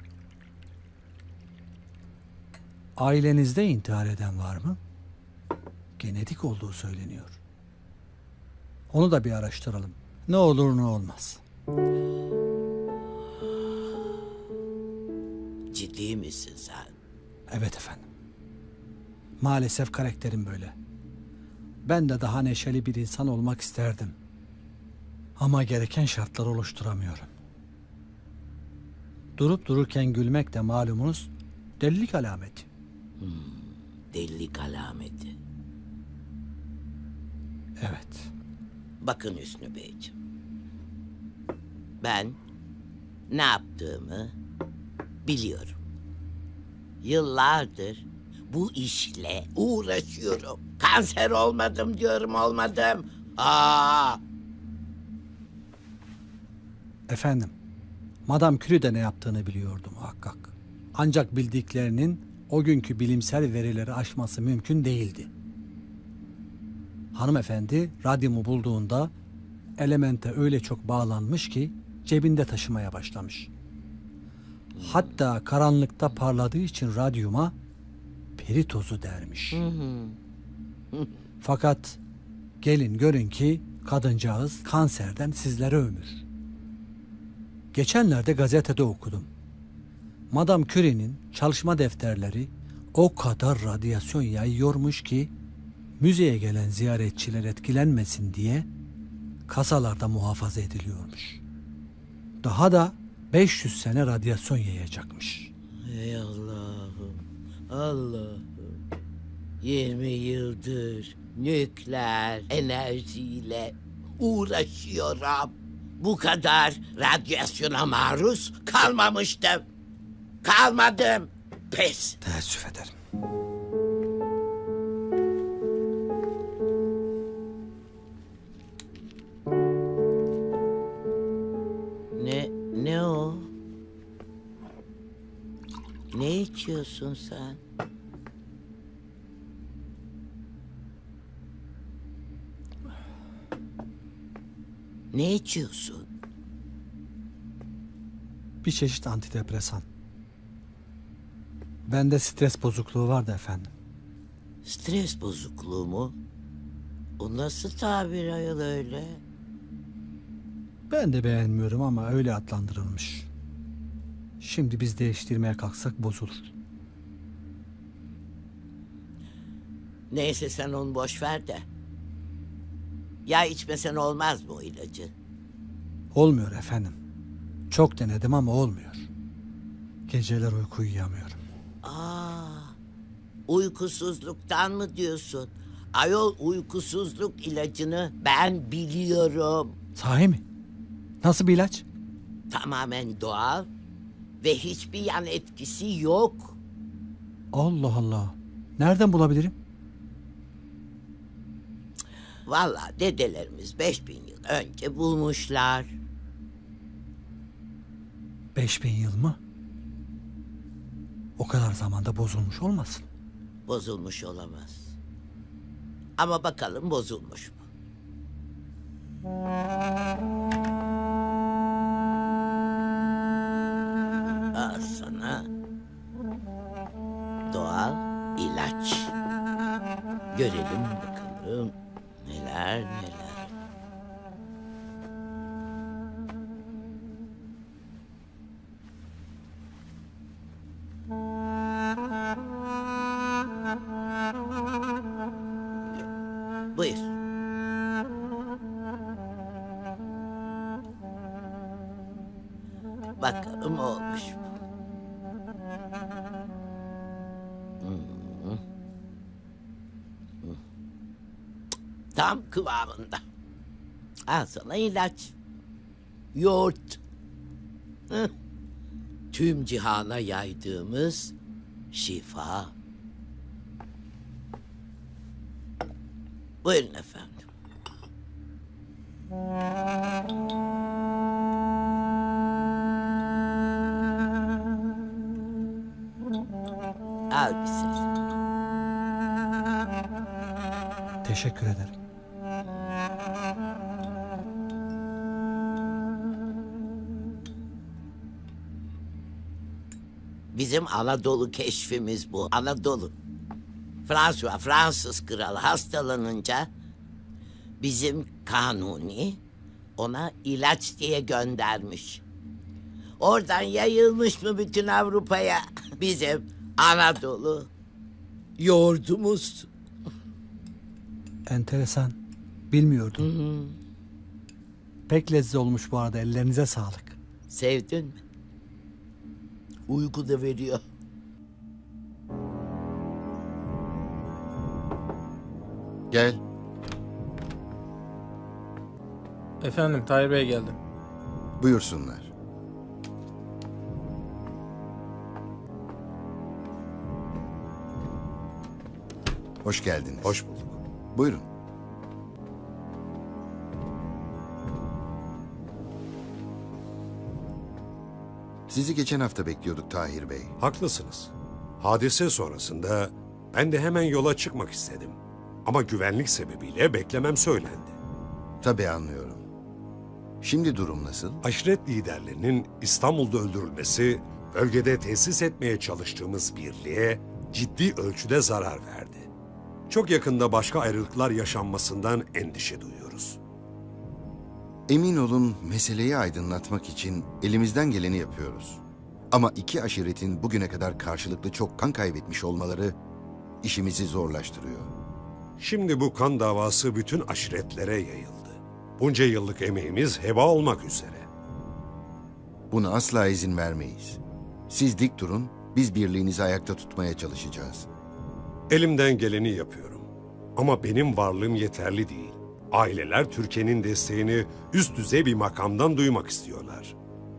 Ailenizde intihar eden var mı? Genetik olduğu söyleniyor. Onu da bir araştıralım. Ne olur ne olmaz. Ciddi misin sen? Evet efendim. Maalesef karakterim böyle. Ben de daha neşeli bir insan olmak isterdim. Ama gereken şartları oluşturamıyorum. Durup dururken gülmek de malumunuz delilik alameti. Delilik alameti. Evet. Bakın Hüsnü Beyciğim. Ben ne yaptığımı biliyorum. Yıllardır bu işle uğraşıyorum. Kanser olmadım diyorum, olmadım. Efendim, Madame Curie de ne yaptığını biliyordu muhakkak. Ancak bildiklerinin o günkü bilimsel verileri aşması mümkün değildi. Hanımefendi radyumu bulduğunda elemente öyle çok bağlanmış ki cebinde taşımaya başlamış. Hatta karanlıkta parladığı için radyuma peri tozu dermiş. Fakat gelin görün ki kadıncağız kanserden sizlere ömür. Geçenlerde gazetede okudum. Madame Curie'nin çalışma defterleri o kadar radyasyon yayıyormuş ki müzeye gelen ziyaretçiler etkilenmesin diye kasalarda muhafaza ediliyormuş. Daha da 500 sene radyasyon yayacakmış. Ey Allah'ım, Allah'ım. 20 yıldır nükleer enerjiyle uğraşıyorum. Bu kadar radyasyona maruz kalmamıştım. Kalmadım. Pes. Teessüf ederim. Ne o? Ne içiyorsun sen? Ne içiyorsun? Bir çeşit antidepresan. Bende stres bozukluğu vardı efendim. Stres bozukluğu mu? O nasıl tabir ayol öyle? Ben de beğenmiyorum ama öyle adlandırılmış. Şimdi biz değiştirmeye kalksak bozulur. Neyse sen onu boş ver de. Ya içmesen olmaz mı o ilacı? Olmuyor efendim. Çok denedim ama olmuyor. Geceler uyku uyuyamıyorum. Uykusuzluktan mı diyorsun? Ayol uykusuzluk ilacını ben biliyorum. Sahi mi? Nasıl bir ilaç? Tamamen doğal ve hiçbir yan etkisi yok. Allah Allah. Nereden bulabilirim? Vallahi dedelerimiz 5000 yıl önce bulmuşlar. 5000 yıl mı? O kadar zamanda bozulmuş olmasın? Bozulmuş olamaz. Ama bakalım bozulmuş mu? Al sana doğal ilaç. Görelim bakalım neler neler. Buyur. Bakalım olmuş mu? Tam kıvamında. Al sana ilaç. Yoğurt. Tüm cihana yaydığımız şifa. Buyurun efendim. Al bize. Teşekkür ederim. Bizim Anadolu keşfimiz bu. Anadolu. Fransız kralı hastalanınca bizim Kanuni ona ilaç diye göndermiş. Oradan yayılmış mı bütün Avrupa'ya bizim Anadolu yoğurdumuz. Enteresan. Bilmiyordum. Pek lezzetli olmuş bu arada. Ellerinize sağlık. Sevdin mi? Uyku da veriyor. Gel. Efendim Tahir Bey geldi. Buyursunlar. Hoş geldiniz. Hoş bulduk. Buyurun. Sizi geçen hafta bekliyorduk Tahir Bey. Haklısınız. Hadise sonrasında ben de hemen yola çıkmak istedim. Ama güvenlik sebebiyle beklemem söylendi. Tabii anlıyorum. Şimdi durum nasıl? Aşiret liderlerinin İstanbul'da öldürülmesi, bölgede tesis etmeye çalıştığımız birliğe ciddi ölçüde zarar verdi. Çok yakında başka ayrılıklar yaşanmasından endişe duyuyoruz. Emin olun meseleyi aydınlatmak için elimizden geleni yapıyoruz. Ama iki aşiretin bugüne kadar karşılıklı çok kan kaybetmiş olmaları işimizi zorlaştırıyor. Şimdi bu kan davası bütün aşiretlere yayıldı. Bunca yıllık emeğimiz heba olmak üzere. Buna asla izin vermeyiz. Siz dik durun, biz birliğinizi ayakta tutmaya çalışacağız. Elimden geleni yapıyorum. Ama benim varlığım yeterli değil. Aileler Türkiye'nin desteğini üst düzey bir makamdan duymak istiyorlar.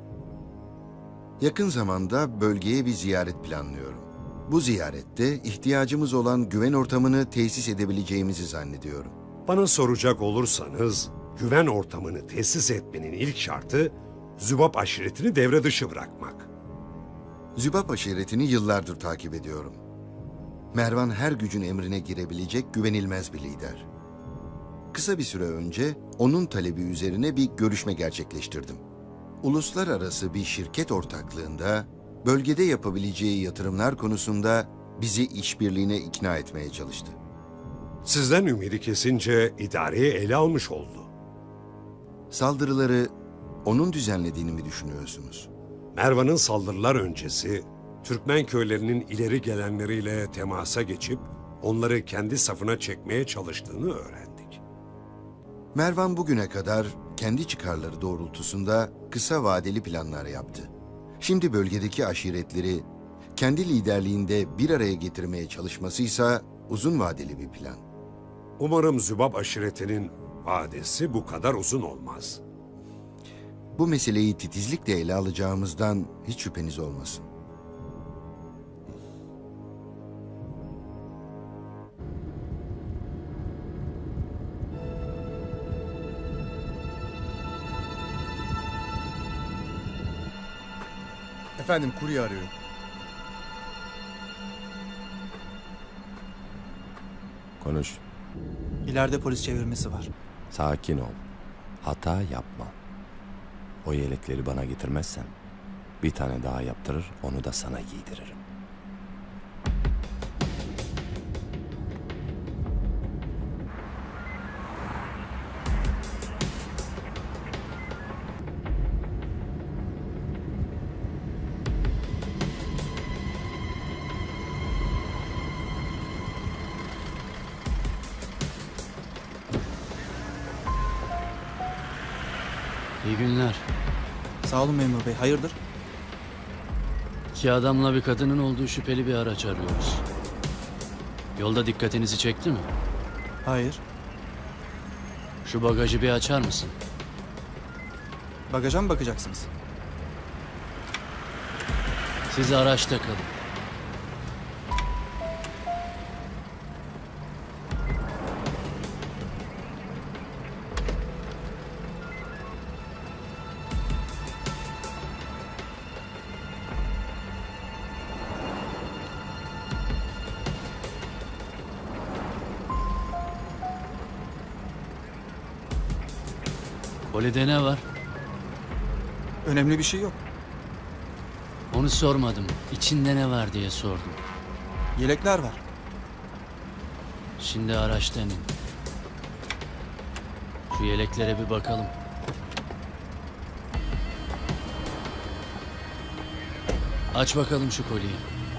Yakın zamanda bölgeye bir ziyaret planlıyorum. Bu ziyarette ihtiyacımız olan güven ortamını tesis edebileceğimizi zannediyorum. Bana soracak olursanız, güven ortamını tesis etmenin ilk şartı Zübap aşiretini devre dışı bırakmak. Zübap aşiretini yıllardır takip ediyorum. Mervan her gücün emrine girebilecek güvenilmez bir lider. Kısa bir süre önce onun talebi üzerine bir görüşme gerçekleştirdim. Uluslararası bir şirket ortaklığında bölgede yapabileceği yatırımlar konusunda bizi işbirliğine ikna etmeye çalıştı. Sizden ümidi kesince idareyi ele almış oldu. Saldırıları onun düzenlediğini mi düşünüyorsunuz? Mervan'ın saldırılar öncesi Türkmen köylerinin ileri gelenleriyle temasa geçip onları kendi safına çekmeye çalıştığını öğrendik. Mervan bugüne kadar kendi çıkarları doğrultusunda kısa vadeli planlar yaptı. Şimdi bölgedeki aşiretleri kendi liderliğinde bir araya getirmeye çalışmasıysa uzun vadeli bir plan. Umarım Zübap aşiretinin vadesi bu kadar uzun olmaz. Bu meseleyi titizlikle ele alacağımızdan hiç şüpheniz olmasın. Efendim kurye arıyor. Konuş. İleride polis çevirmesi var. Sakin ol. Hata yapma. O yelekleri bana getirmezsen bir tane daha yaptırır, onu da sana giydiririm. İyi günler. Sağ olun memur bey. Hayırdır? İki adamla bir kadının olduğu şüpheli bir araç arıyoruz. Yolda dikkatinizi çekti mi? Hayır. Şu bagajı bir açar mısın? Bagaja mı bakacaksınız? Siz araçta kalın. Kolide ne var? Önemli bir şey yok. Onu sormadım. İçinde ne var diye sordum. Yelekler var. Şimdi araçtan in. Şu yeleklere bir bakalım. Aç bakalım şu koliyi.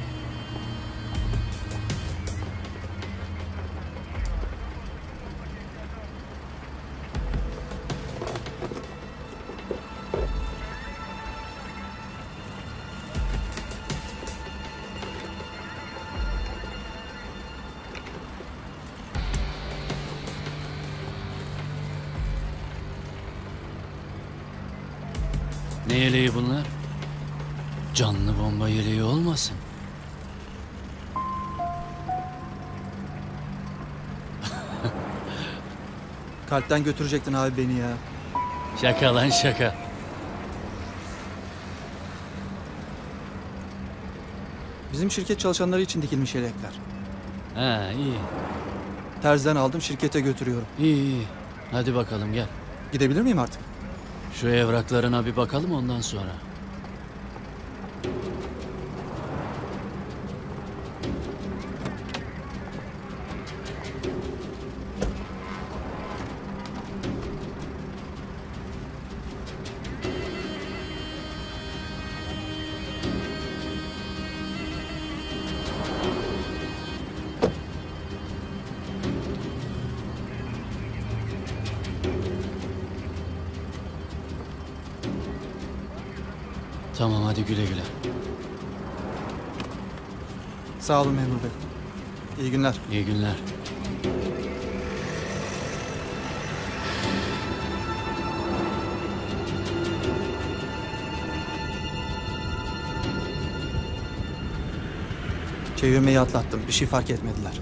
Ne yeleği bunlar? Canlı bomba yeleği olmasın? Kalpten götürecektin abi beni ya. Şaka lan şaka. Bizim şirket çalışanları için dikilmiş yelekler. Ha iyi. Terziden aldım, şirkete götürüyorum. İyi iyi. Hadi bakalım gel. Gidebilir miyim artık? Şu evraklarına bir bakalım ondan sonra. Tamam hadi güle güle. Sağ olun memur bey. İyi günler. İyi günler. Çevirmeyi atlattım. Bir şey fark etmediler.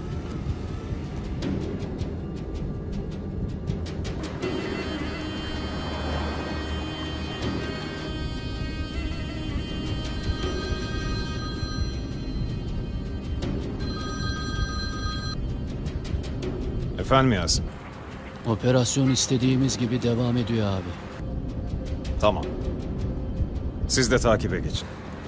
Efendim Yasin? Operasyon istediğimiz gibi devam ediyor abi. Tamam. Siz de takibe geçin.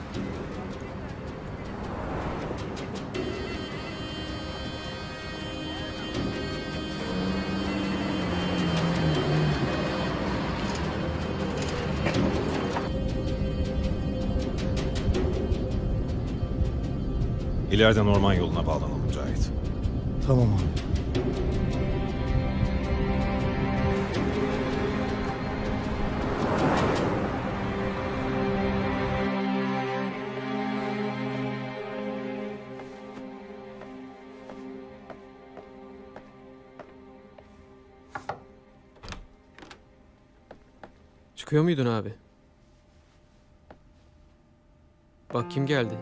İleriden orman yoluna bağlanalım Cahit. Tamam abi. Çıkıyor muydun abi? Bak kim geldi.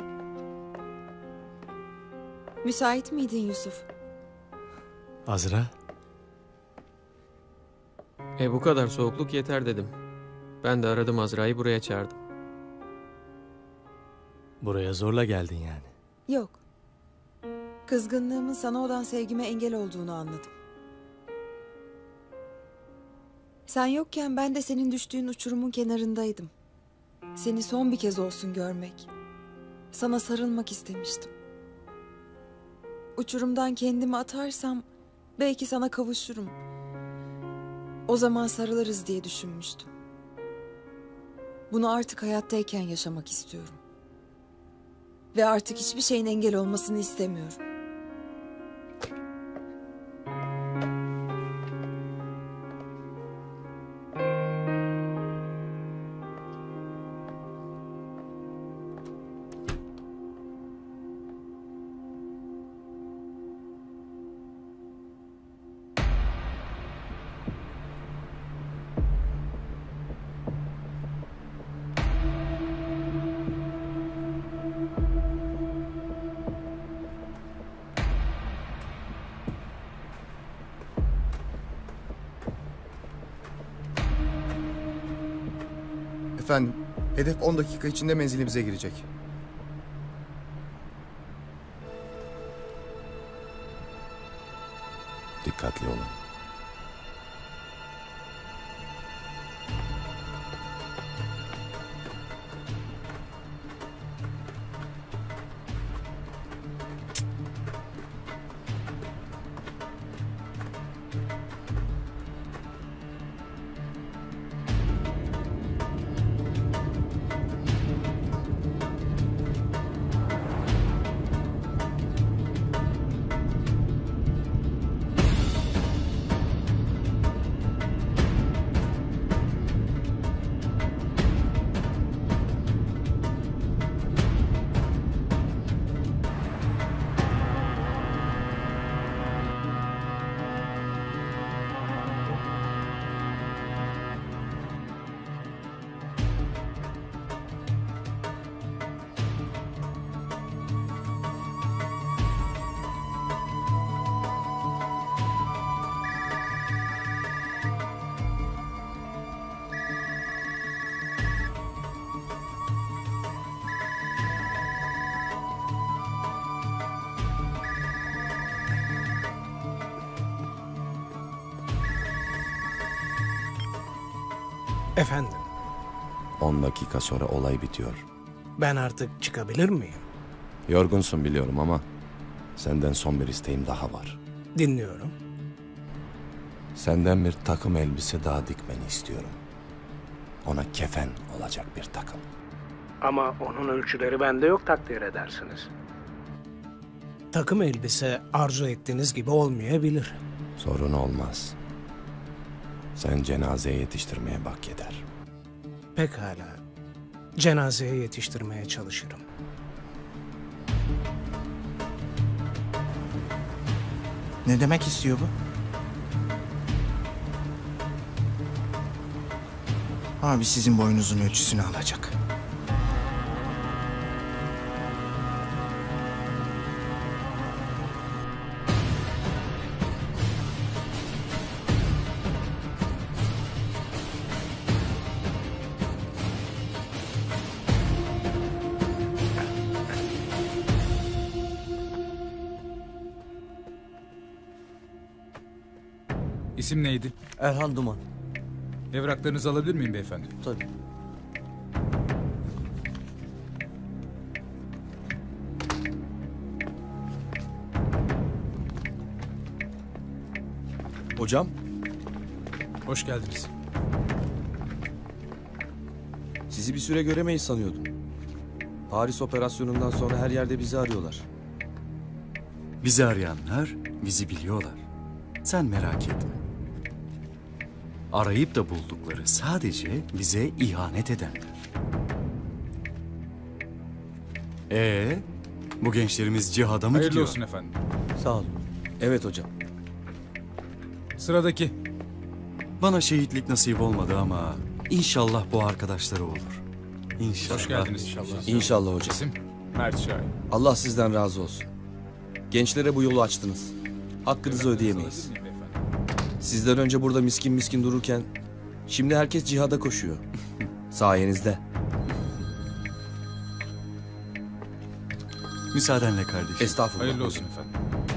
Müsait miydin Yusuf? Azra? Bu kadar soğukluk yeter dedim. Ben de aradım Azra'yı buraya çağırdım. Buraya zorla geldin yani. Yok. Kızgınlığımın sana olan sevgime engel olduğunu anladım. Sen yokken ben de senin düştüğün uçurumun kenarındaydım. Seni son bir kez olsun görmek. Sana sarılmak istemiştim. Uçurumdan kendimi atarsam belki sana kavuşurum. O zaman sarılırız diye düşünmüştüm. Bunu artık hayattayken yaşamak istiyorum. Ve artık hiçbir şeyin engel olmasını istemiyorum. Efendim, hedef 10 dakika içinde menzilimize girecek. Dikkatli olun. Efendim, 10 dakika sonra olay bitiyor. ben artık çıkabilir miyim? Yorgunsun biliyorum ama senden son bir isteğim daha var. Dinliyorum. Senden bir takım elbise daha dikmeni istiyorum. Ona kefen olacak bir takım. Ama onun ölçüleri bende yok, takdir edersiniz. Takım elbise arzu ettiğiniz gibi olmayabilir. Sorun olmaz. Sen cenazeye yetiştirmeye bak yeter. Pekala. Cenazeye yetiştirmeye çalışırım. Ne demek istiyor bu? Abi sizin boynunuzun ölçüsünü alacak. İsim neydi? Erhan Duman. Evraklarınızı alabilir miyim beyefendi? Tabii. Hocam. Hoş geldiniz. Sizi bir süre göremeyiz sanıyordum. Paris operasyonundan sonra her yerde bizi arıyorlar. Bizi arayanlar bizi biliyorlar. Sen merak etme. Arayıp da buldukları sadece bize ihanet edenler. Bu gençlerimiz cihada mı Hayırlı gidiyor? olsun efendim. Sağ olun. Evet hocam. Sıradaki. Bana şehitlik nasip olmadı ama inşallah bu arkadaşları olur. İnşallah. Hoş geldiniz inşallah. İnşallah hocam. İsim? Mert Şahin. Allah sizden razı olsun. Gençlere bu yolu açtınız. Hakkınızı ödeyemeyiz. Sizden önce burada miskin miskin dururken şimdi herkes cihada koşuyor. Sayenizde. Müsaadenle kardeşim. Estağfurullah. Hayırlı olsun efendim.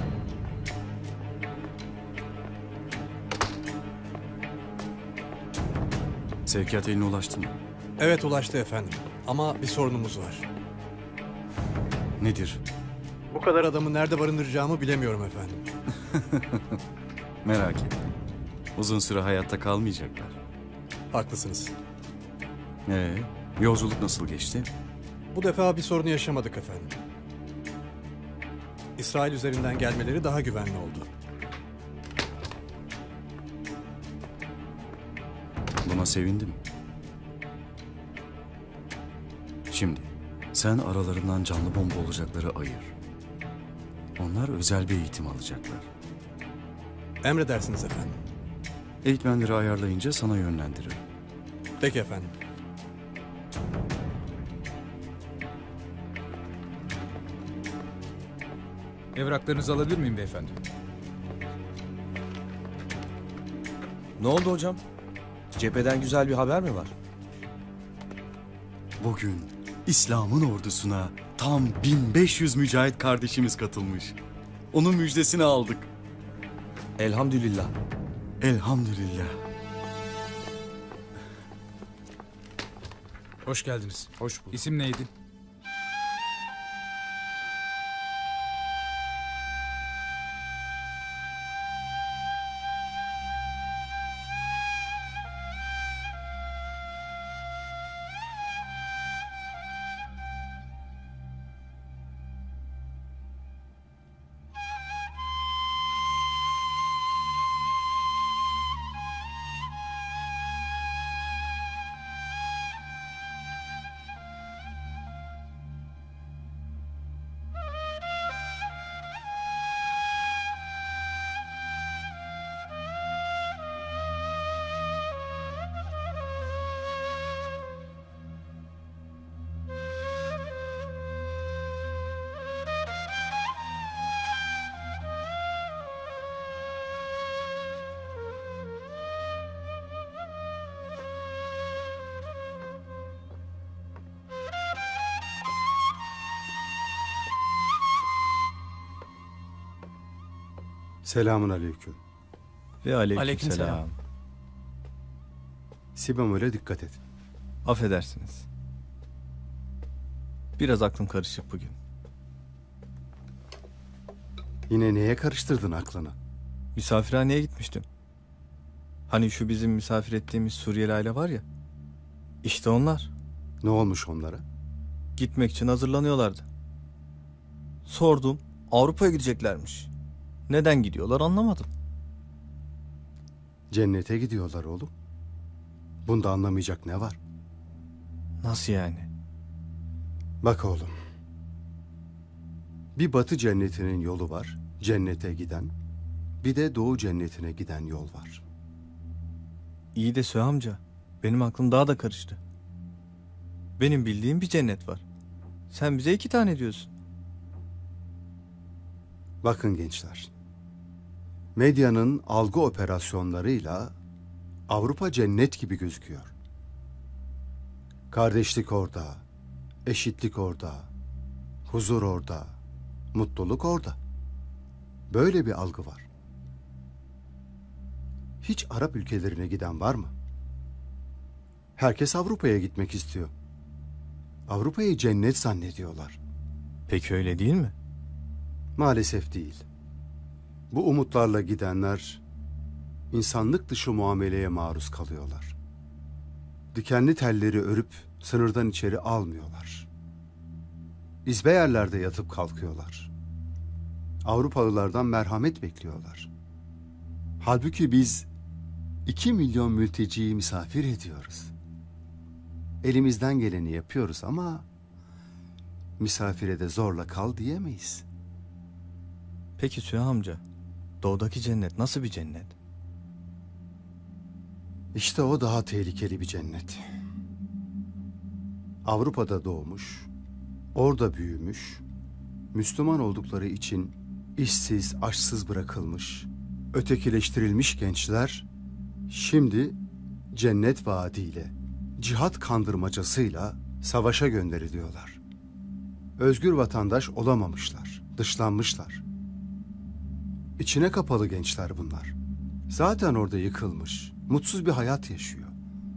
Sevkiyat eline ulaştı mı? Evet ulaştı efendim. Ama bir sorunumuz var. Nedir? Bu kadar adamı nerede barındıracağımı bilemiyorum efendim. Merak etme. Uzun süre hayatta kalmayacaklar. Haklısınız. Yolculuk nasıl geçti? Bu defa bir sorun yaşamadık efendim. İsrail üzerinden gelmeleri daha güvenli oldu. Buna sevindim. Şimdi sen aralarından canlı bomba olacakları ayır. Onlar özel bir eğitim alacaklar. Emredersiniz efendim. Eğitmenleri ayarlayınca sana yönlendiririm. Peki efendim. Evraklarınızı alabilir miyim beyefendi? Ne oldu hocam? Cepheden güzel bir haber mi var? Bugün İslam'ın ordusuna tam 1500 mücahit kardeşimiz katılmış. Onun müjdesini aldık. Elhamdülillah. Elhamdülillah. Hoş geldiniz. Hoş bulduk. İsim neydi? Selamun aleyküm. Ve aleykümselam. Si bemole dikkat et. Affedersiniz. Biraz aklım karışık bugün. Yine neye karıştırdın aklını? Misafirhaneye gitmiştim. Hani şu bizim misafir ettiğimiz Suriyeli aile var ya. İşte onlar. Ne olmuş onlara? Gitmek için hazırlanıyorlardı. Sordum. Avrupa'ya gideceklermiş. Neden gidiyorlar anlamadım. Cennete gidiyorlar oğlum. Bunda anlamayacak ne var? Nasıl yani? Bak oğlum. Bir batı cennetinin yolu var, cennete giden. Bir de doğu cennetine giden yol var. İyi de Süha amca, benim aklım daha da karıştı. Benim bildiğim bir cennet var. Sen bize 2 tane diyorsun. Bakın gençler. Medyanın algı operasyonlarıyla Avrupa cennet gibi gözüküyor. Kardeşlik orada, eşitlik orada, huzur orada, mutluluk orada. Böyle bir algı var. Hiç Arap ülkelerine giden var mı? Herkes Avrupa'ya gitmek istiyor. Avrupa'yı cennet zannediyorlar. Peki öyle değil mi? Maalesef değil. Bu umutlarla gidenler insanlık dışı muameleye maruz kalıyorlar. Dikenli telleri örüp sınırdan içeri almıyorlar. İzbe yerlerde yatıp kalkıyorlar. Avrupalılardan merhamet bekliyorlar. Halbuki biz 2 milyon mülteciyi misafir ediyoruz. Elimizden geleni yapıyoruz ama misafire de zorla kal diyemeyiz. Peki Süha amca, doğudaki cennet nasıl bir cennet? İşte o daha tehlikeli bir cennet. Avrupa'da doğmuş, orada büyümüş, Müslüman oldukları için işsiz, açsız bırakılmış, ötekileştirilmiş gençler şimdi cennet vaadiyle, cihat kandırmacasıyla savaşa gönderiliyorlar. Özgür vatandaş olamamışlar, dışlanmışlar. İçine kapalı gençler bunlar. Zaten orada yıkılmış, mutsuz bir hayat yaşıyor.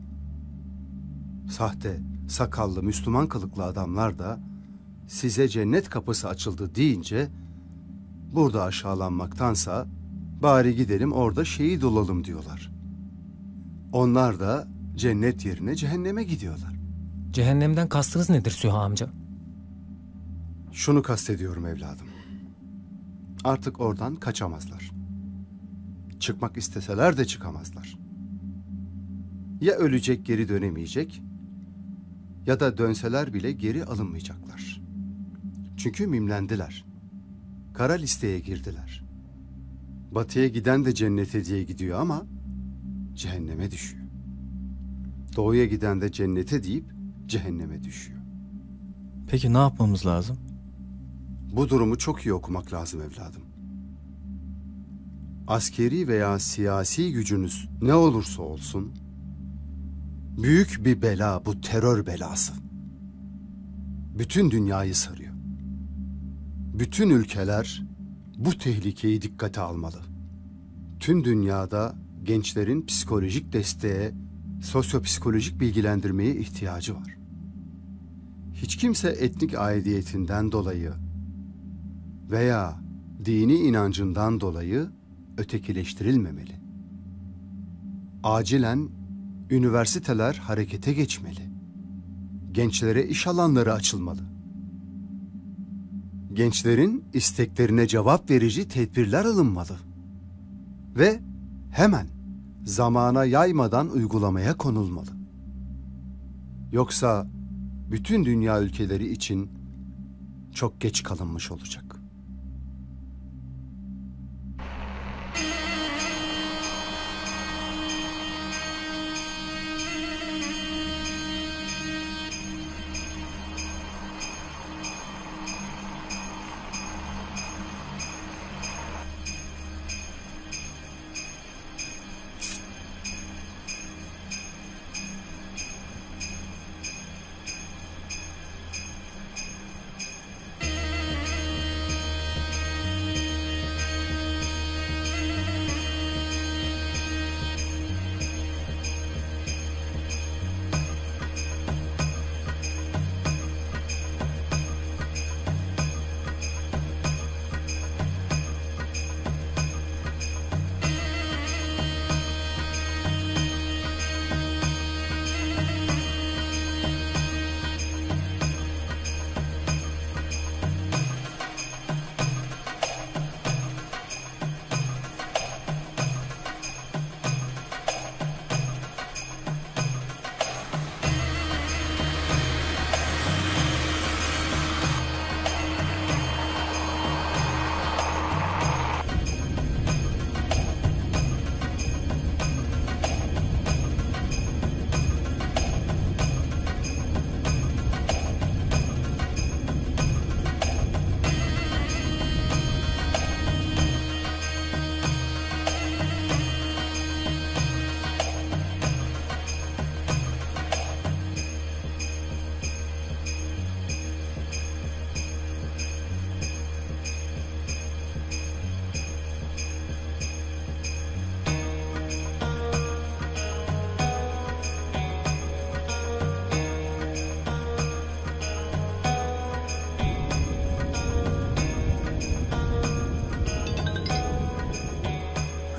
Sahte, sakallı, Müslüman kılıklı adamlar da size cennet kapısı açıldı deyince burada aşağılanmaktansa bari gidelim orada şehit olalım diyorlar. Onlar da cennet yerine cehenneme gidiyorlar. Cehennemden kastınız nedir Süha amca? Şunu kastediyorum evladım. Artık oradan kaçamazlar. Çıkmak isteseler de çıkamazlar. Ya ölecek, geri dönemeyecek ya da dönseler bile geri alınmayacaklar. Çünkü mimlendiler. Kara listeye girdiler. Batıya giden de cennete diye gidiyor ama cehenneme düşüyor. Doğuya giden de cennete deyip cehenneme düşüyor. Peki ne yapmamız lazım? Bu durumu çok iyi okumak lazım evladım. Askeri veya siyasi gücünüz ne olursa olsun, büyük bir bela bu, terör belası. Bütün dünyayı sarıyor. Bütün ülkeler bu tehlikeyi dikkate almalı. Tüm dünyada gençlerin psikolojik desteğe, sosyopsikolojik bilgilendirmeye ihtiyacı var. Hiç kimse etnik aidiyetinden dolayı veya dini inancından dolayı ötekileştirilmemeli. Acilen üniversiteler harekete geçmeli. Gençlere iş alanları açılmalı. Gençlerin isteklerine cevap verici tedbirler alınmalı. Ve hemen zamana yaymadan uygulamaya konulmalı. Yoksa bütün dünya ülkeleri için çok geç kalınmış olacak.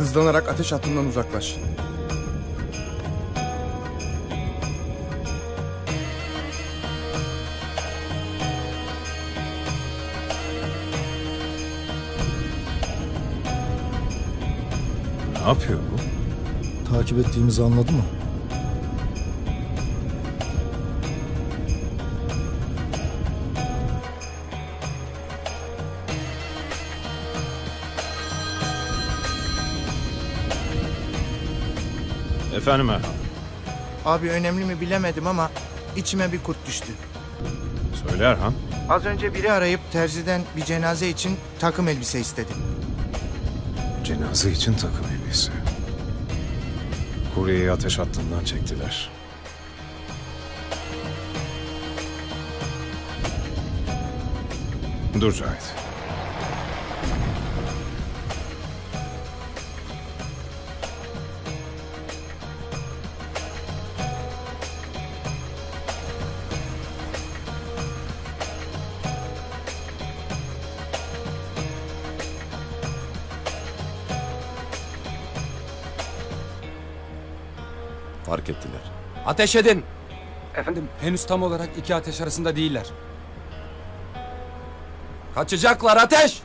Hızlanarak ateş hattından uzaklaş. Ne yapıyor bu? Takip ettiğimizi anladı mı? Efendim Erhan. Abi önemli mi bilemedim ama içime bir kurt düştü. Söyle Erhan. Az önce biri arayıp terziden bir cenaze için takım elbise istedi. Cenaze için takım elbise. Kuryeyi ateş hattından çektiler. Dur Cahit. Fark ettiler. Ateş edin! Efendim henüz tam olarak iki ateş arasında değiller. Kaçacaklar, ateş!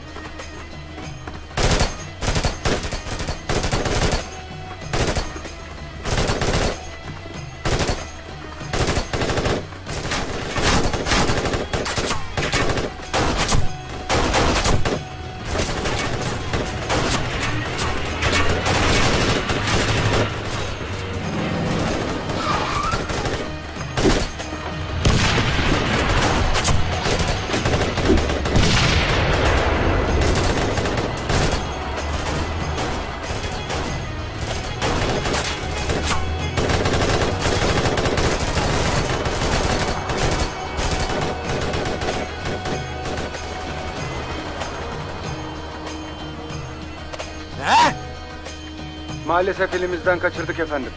Maalesef elimizden kaçırdık efendim.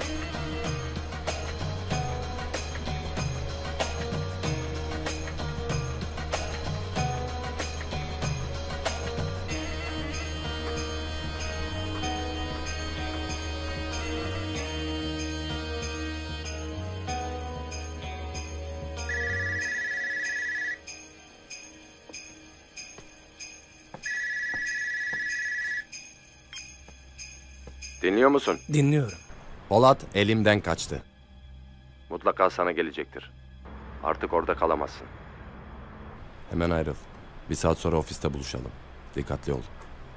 Dinliyor musun? Dinliyorum. Polat elimden kaçtı. Mutlaka sana gelecektir. Artık orada kalamazsın. Hemen ayrıl. Bir saat sonra ofiste buluşalım. Dikkatli ol.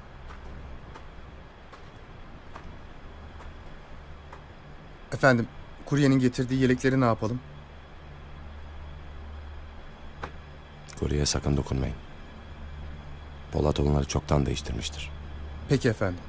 Efendim, kuryenin getirdiği yelekleri ne yapalım? Kuryeye sakın dokunmayın. Polat onları çoktan değiştirmiştir. Peki efendim.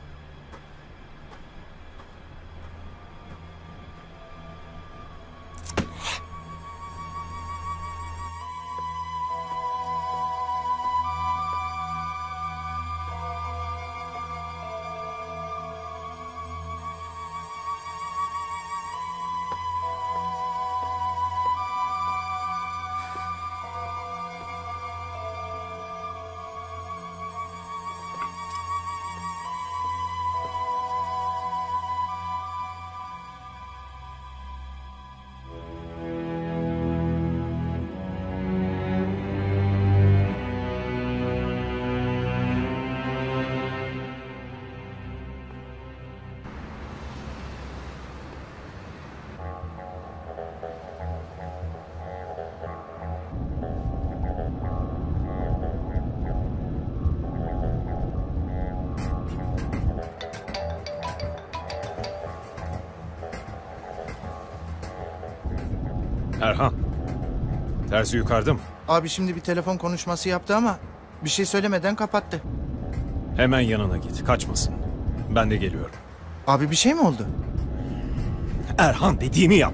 Erhan. Terzi yukarıda mı? Abi şimdi bir telefon konuşması yaptı ama bir şey söylemeden kapattı. Hemen yanına git. Kaçmasın. Ben de geliyorum. Abi bir şey mi oldu? Erhan dediğimi yap.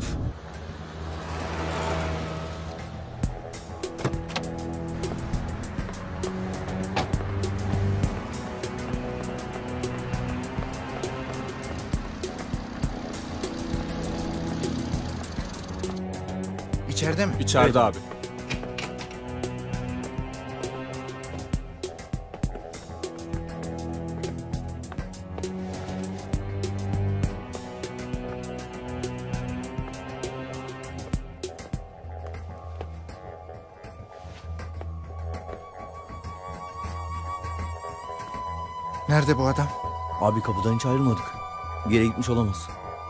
İçeride mi? İçeride abi. Nerede bu adam? Abi kapıdan hiç ayrılmadık. Bir yere gitmiş olamaz.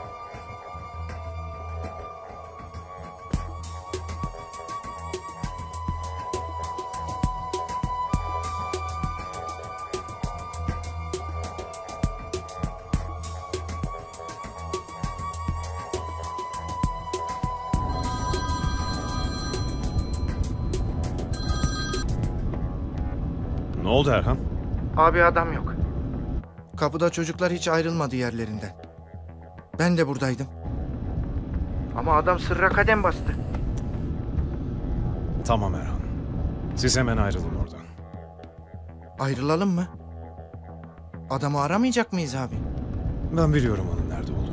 Ne oldu Erhan? Abi adam yok. Kapıda çocuklar hiç ayrılmadı yerlerinden. Ben de buradaydım. Ama adam sırra kadem bastı. Tamam Erhan. Siz hemen ayrılın oradan. Ayrılalım mı? Adamı aramayacak mıyız abi? Ben biliyorum onun nerede olduğunu.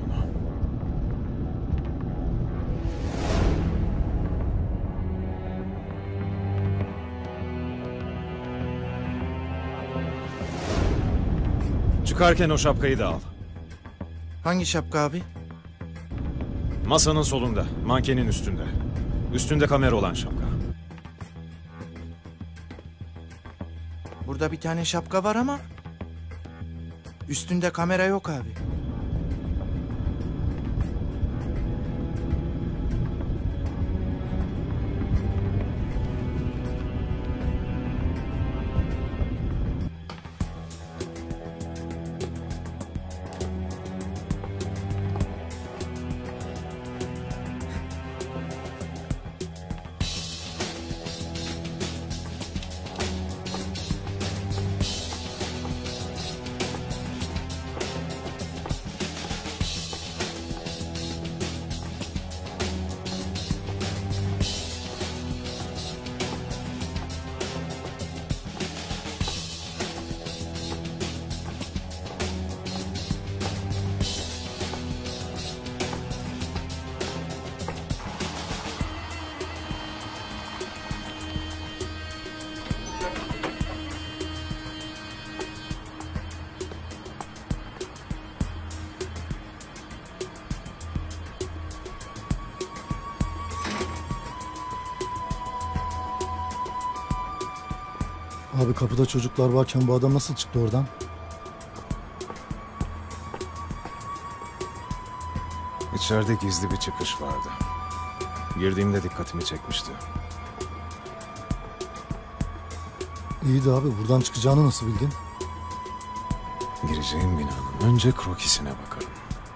Çıkarken o şapkayı da al. Hangi şapka abi? Masanın solunda, mankenin üstünde. Üstünde kamera olan şapka. Burada bir tane şapka var ama üstünde kamera yok abi. Abi kapıda çocuklar varken bu adam nasıl çıktı oradan? İçeride gizli bir çıkış vardı. Girdiğimde dikkatimi çekmişti. İyi de abi buradan çıkacağını nasıl bildin? Gireceğim binanın önce krokisine bakarım.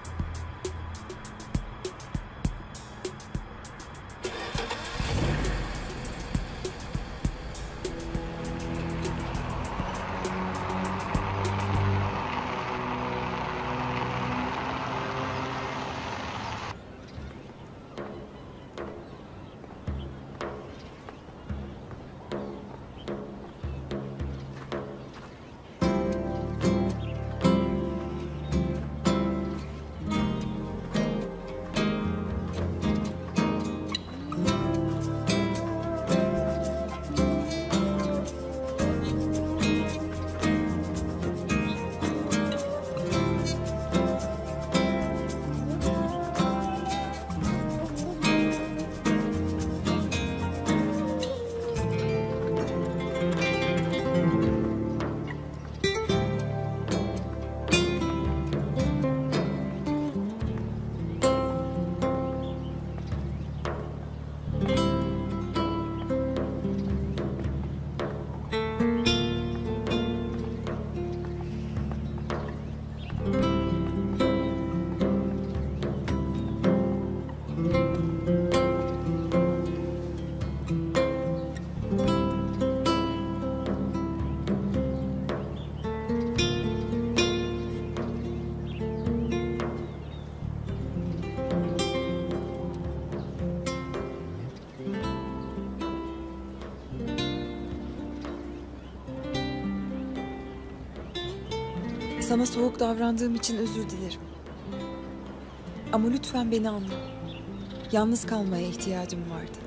Sana soğuk davrandığım için özür dilerim. Ama lütfen beni anla. Yalnız kalmaya ihtiyacım vardı.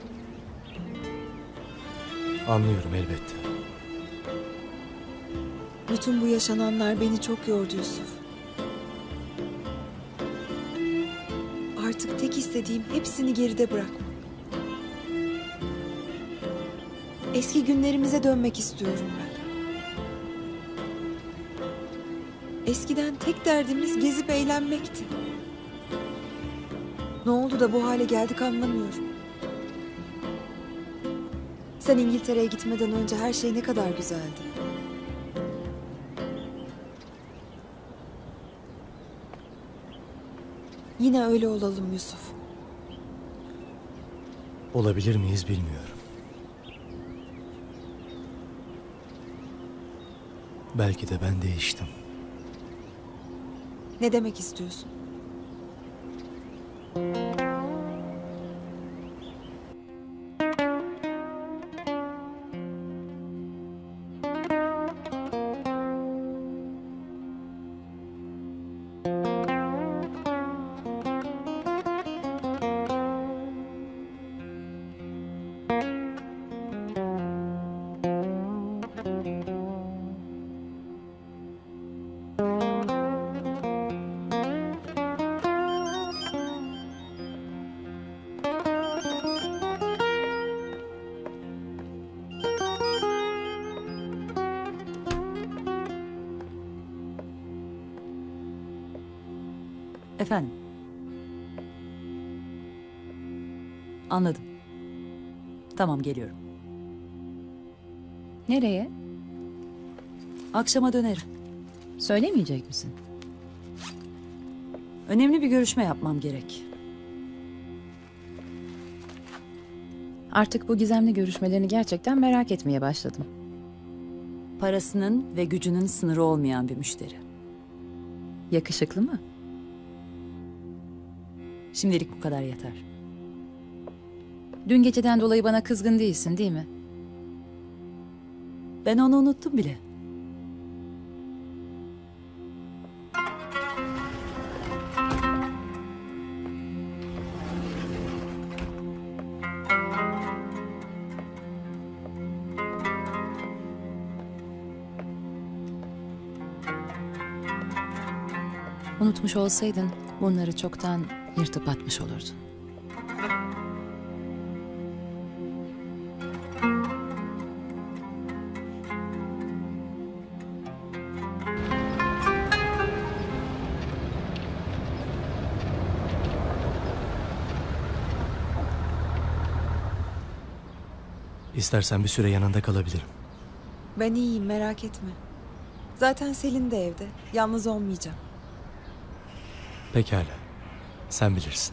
Anlıyorum elbette. Bütün bu yaşananlar beni çok yordu Yusuf. Artık tek istediğim hepsini geride bırakmak. Eski günlerimize dönmek istiyorum ben. Eskiden tek derdimiz gezip eğlenmekti. Ne oldu da bu hale geldik anlamıyorum. Sen İngiltere'ye gitmeden önce her şey ne kadar güzeldi. Yine öyle olalım Yusuf. Olabilir miyiz bilmiyorum. Belki de ben değiştim. Ne demek istiyorsun? Efendim? Anladım. Tamam, geliyorum. Nereye? Akşama dönerim. Söylemeyecek misin? Önemli bir görüşme yapmam gerek. Artık bu gizemli görüşmelerini gerçekten merak etmeye başladım. Parasının ve gücünün sınırı olmayan bir müşteri. Yakışıklı mı? Şimdilik bu kadar yeter. Dün geceden dolayı bana kızgın değilsin, değil mi? Ben onu unuttum bile. Unutmuş olsaydın bunları çoktan yırtıp atmış olurdun. İstersen bir süre yanında kalabilirim. Ben iyiyim, merak etme. Zaten Selin de evde. Yalnız olmayacağım. Pekala. Sen bilirsin.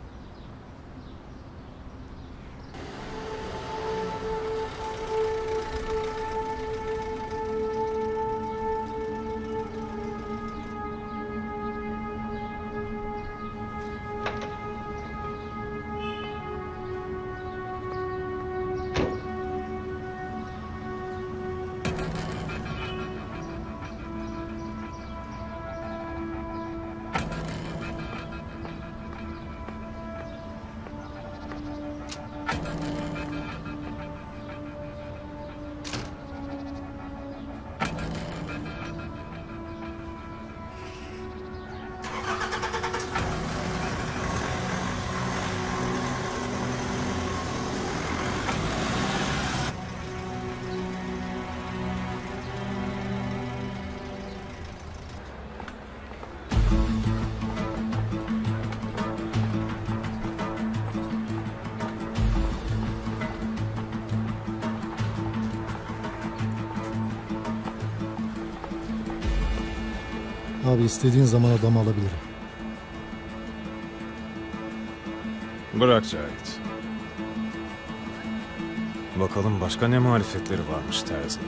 Abi istediğin zaman adamı alabilirim. Bırak Cahit. Bakalım başka ne marifetleri varmış Terzi'nin.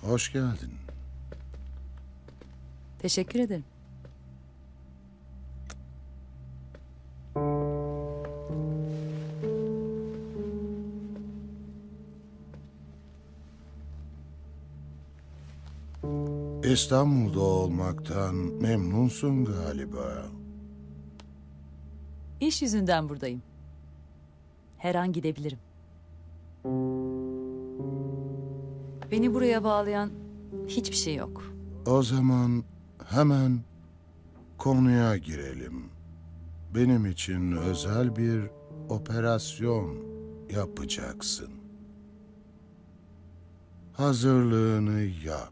Hoş geldin. Teşekkür ederim. İstanbul'da olmaktan memnunsun galiba. İş yüzünden buradayım. Her an gidebilirim. Beni buraya bağlayan hiçbir şey yok. O zaman hemen konuya girelim. Benim için özel bir operasyon yapacaksın. Hazırlığını yap.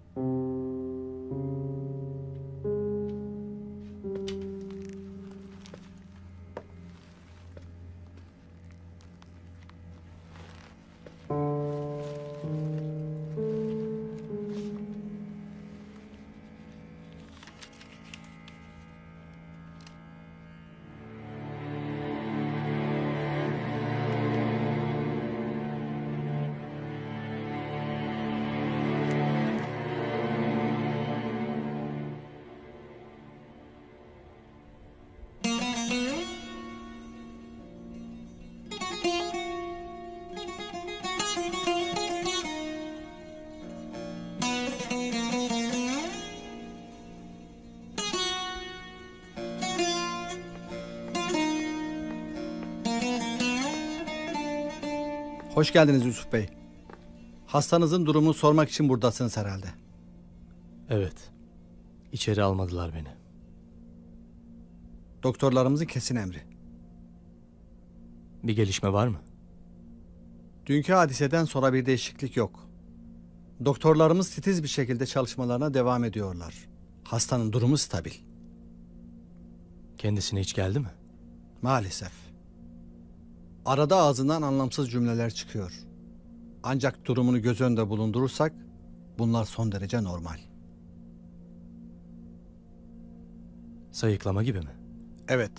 Hoş geldiniz Yusuf Bey. Hastanızın durumunu sormak için buradasınız herhalde. Evet. İçeri almadılar beni. Doktorlarımızın kesin emri. Bir gelişme var mı? Dünkü hadiseden sonra bir değişiklik yok. Doktorlarımız titiz bir şekilde çalışmalarına devam ediyorlar. Hastanın durumu stabil. Kendisine hiç geldi mi? Maalesef. Arada ağzından anlamsız cümleler çıkıyor. Ancak durumunu göz önünde bulundurursak bunlar son derece normal. Sayıklama gibi mi? Evet.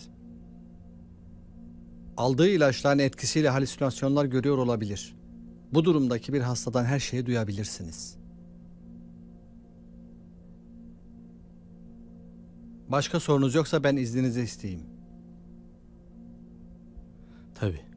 Aldığı ilaçların etkisiyle halüsinasyonlar görüyor olabilir. Bu durumdaki bir hastadan her şeyi duyabilirsiniz. Başka sorunuz yoksa ben izninizi isteyeyim. Tabii.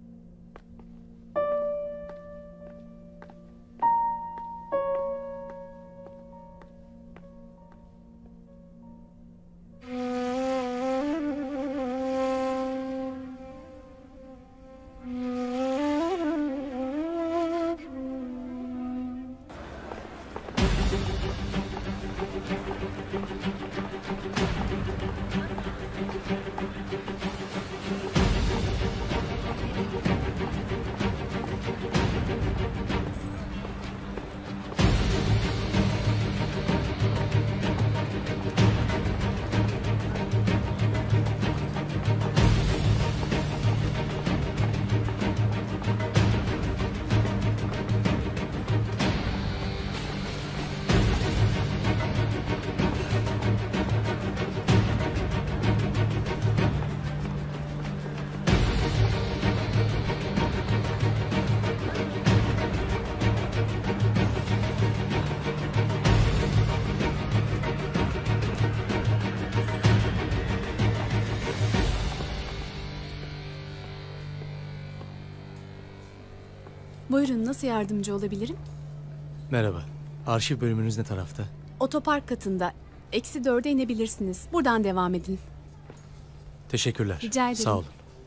Buyurun, nasıl yardımcı olabilirim? Merhaba. Arşiv bölümünüz ne tarafta? Otopark katında. -4'e inebilirsiniz. Buradan devam edin. Teşekkürler. Rica ederim. Sağ olun.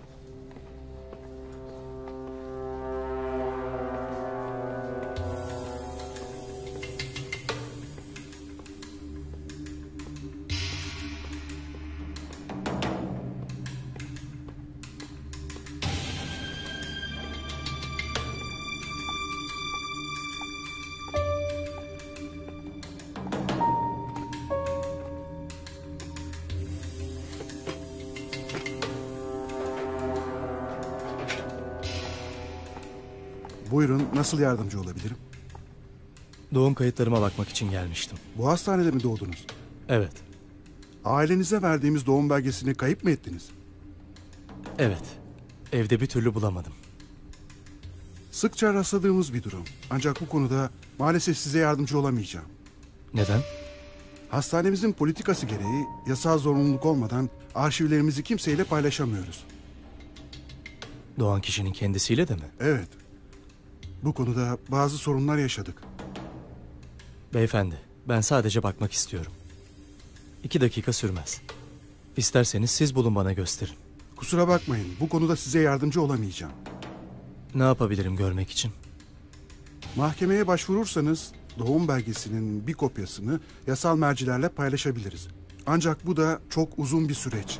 Buyurun, nasıl yardımcı olabilirim? Doğum kayıtlarıma bakmak için gelmiştim. Bu hastanede mi doğdunuz? Evet. Ailenize verdiğimiz doğum belgesini kayıp mı ettiniz? Evet. Evde bir türlü bulamadım. Sıkça rastladığımız bir durum. Ancak bu konuda maalesef size yardımcı olamayacağım. Neden? Hastanemizin politikası gereği yasal zorunluluk olmadan arşivlerimizi kimseyle paylaşamıyoruz. Doğan kişinin kendisiyle de mi? Evet. Bu konuda bazı sorunlar yaşadık. Beyefendi, ben sadece bakmak istiyorum. 2 dakika sürmez. İsterseniz siz bulun, bana gösterin. Kusura bakmayın, bu konuda size yardımcı olamayacağım. Ne yapabilirim görmek için? Mahkemeye başvurursanız doğum belgesinin bir kopyasını yasal mercilerle paylaşabiliriz. Ancak bu da çok uzun bir süreç.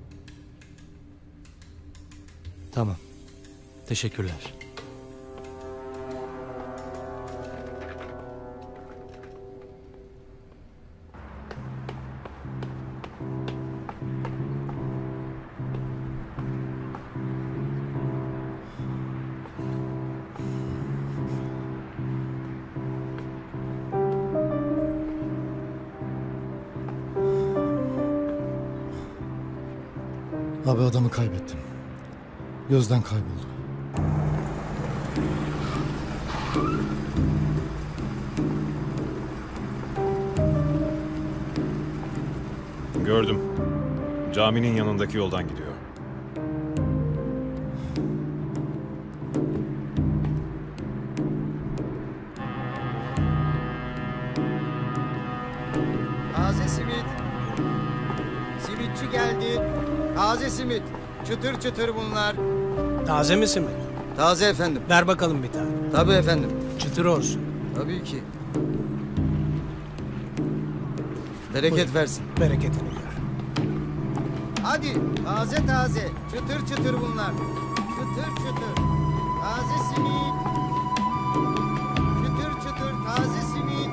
Tamam. Teşekkürler. Abi adamı kaybettim. Gözden kayboldu. Gördüm. Caminin yanındaki yoldan gidiyor. Taze simit. Simitçi geldi. Taze simit. Çıtır çıtır bunlar. Taze mi simit? Taze efendim. Ver bakalım bir tane. Tabii efendim. Çıtır olsun. Tabii ki. Bereket Buyurun. versin. Bereketini gör. Hadi taze taze. Çıtır çıtır bunlar. Çıtır çıtır. Taze simit. Çıtır çıtır taze simit.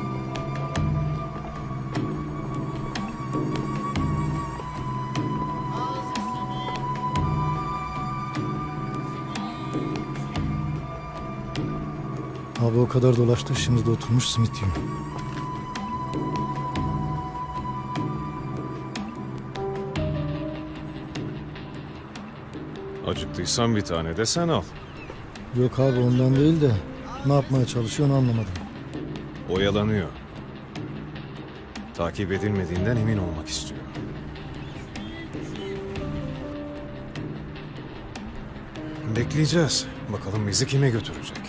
Abi o kadar dolaştı, şimdi de oturmuş simit yiyor. Acıktıysan bir tane de sen al. Yok abi, ondan değil de ne yapmaya çalışıyor onu anlamadım. Oyalanıyor. Takip edilmediğinden emin olmak istiyor. Bekleyeceğiz. Bakalım bizi kime götürecek?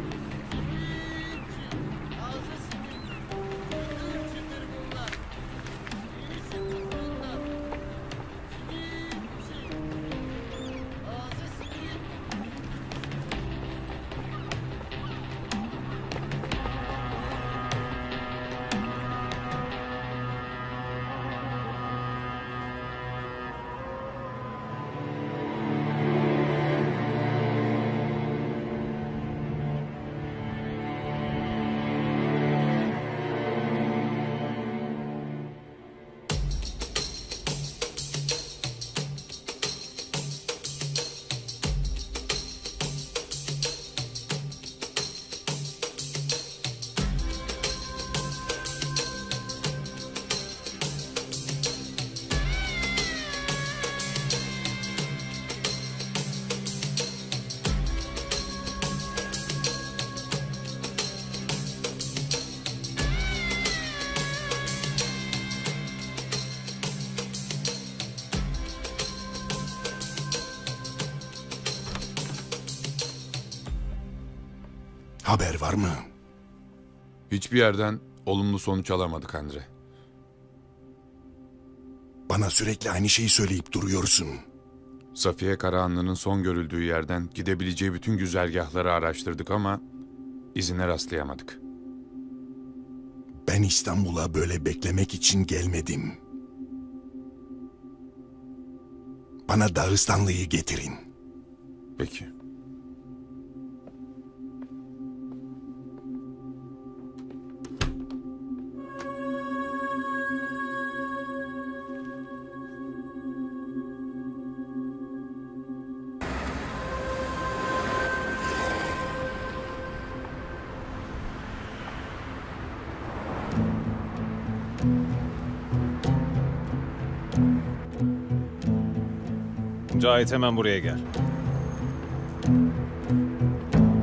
Haber var mı? Hiçbir yerden olumlu sonuç alamadık Andre. Bana sürekli aynı şeyi söyleyip duruyorsun. Safiye Karahanlı'nın son görüldüğü yerden gidebileceği bütün güzergahları araştırdık ama izine rastlayamadık. Ben İstanbul'a böyle beklemek için gelmedim. Bana Dağıstanlı'yı getirin. Peki. Cahit, hemen buraya gel.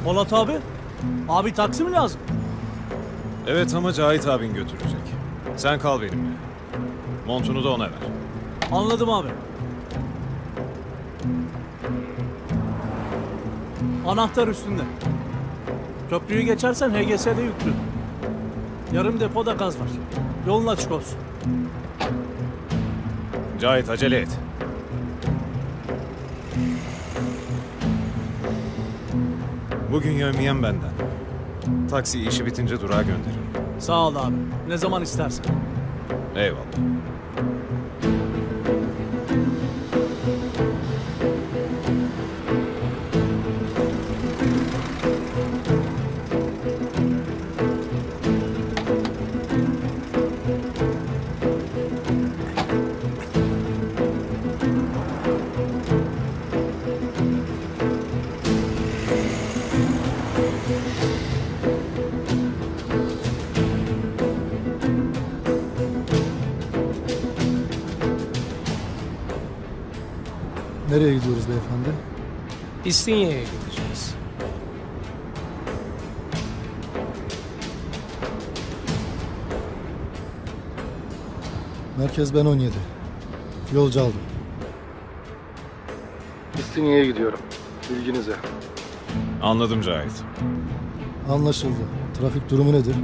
Polat abi. Abi taksi mi lazım? Evet ama Cahit abin götürecek. Sen kal benimle. Montunu da ona ver. Anladım abi. Anahtar üstünde. Köprüyü geçersen HGS'de yüklü. Yarım depoda gaz var. Yolun açık olsun. Cahit acele et. Bugün yevmiyen benden. Taksi işi bitince durağa gönderirim. Sağ ol abi. Ne zaman istersen. Eyvallah. Nereye gidiyoruz beyefendi? İstinye'ye gideceğiz. Merkez ben 17. Yolcu aldım. İstinye'ye gidiyorum. Bilginize. Anladım Cahit. Anlaşıldı. Trafik durumu nedir?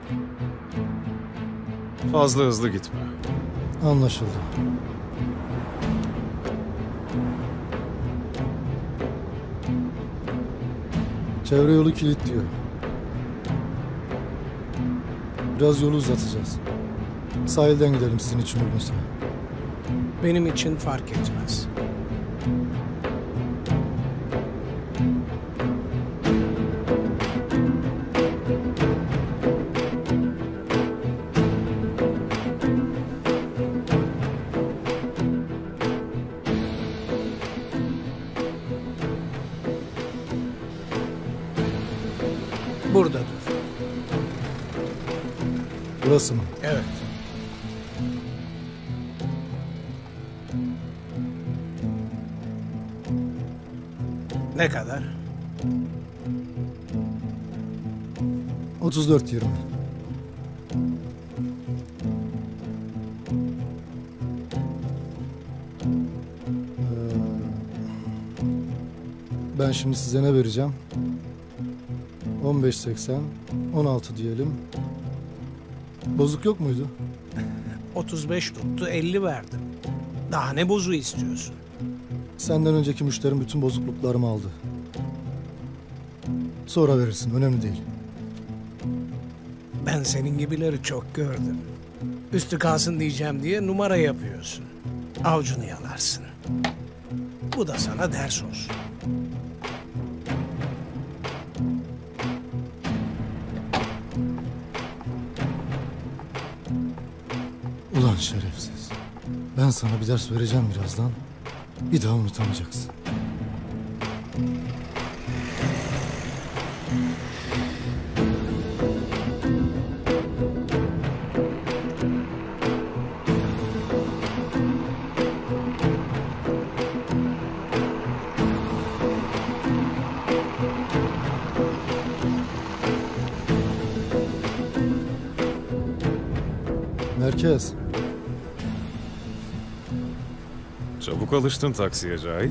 Fazla hızlı gitme. Anlaşıldı. Çevre yolu kilitliyor. Biraz yolu uzatacağız. Sahilden gidelim sizin için uygunsa. Benim için fark etmez. Burada dur. Burası mı? Evet. Ne kadar? 34.20. Ben şimdi size ne vereceğim? 15.80, 16 diyelim. Bozuk yok muydu? 35 tuttu, 50 verdim. Daha ne bozuğu istiyorsun? Senden önceki müşterim bütün bozukluklarımı aldı. Sonra verirsin, önemli değil. Ben senin gibileri çok gördüm. Üstü kalsın diyeceğim diye numara yapıyorsun. Avucunu yalarsın. Bu da sana ders olsun. Ulan şerefsiz. Ben sana bir ders vereceğim birazdan. Bir daha unutamayacaksın. Merkez. Çabuk alıştın taksiye Cahit.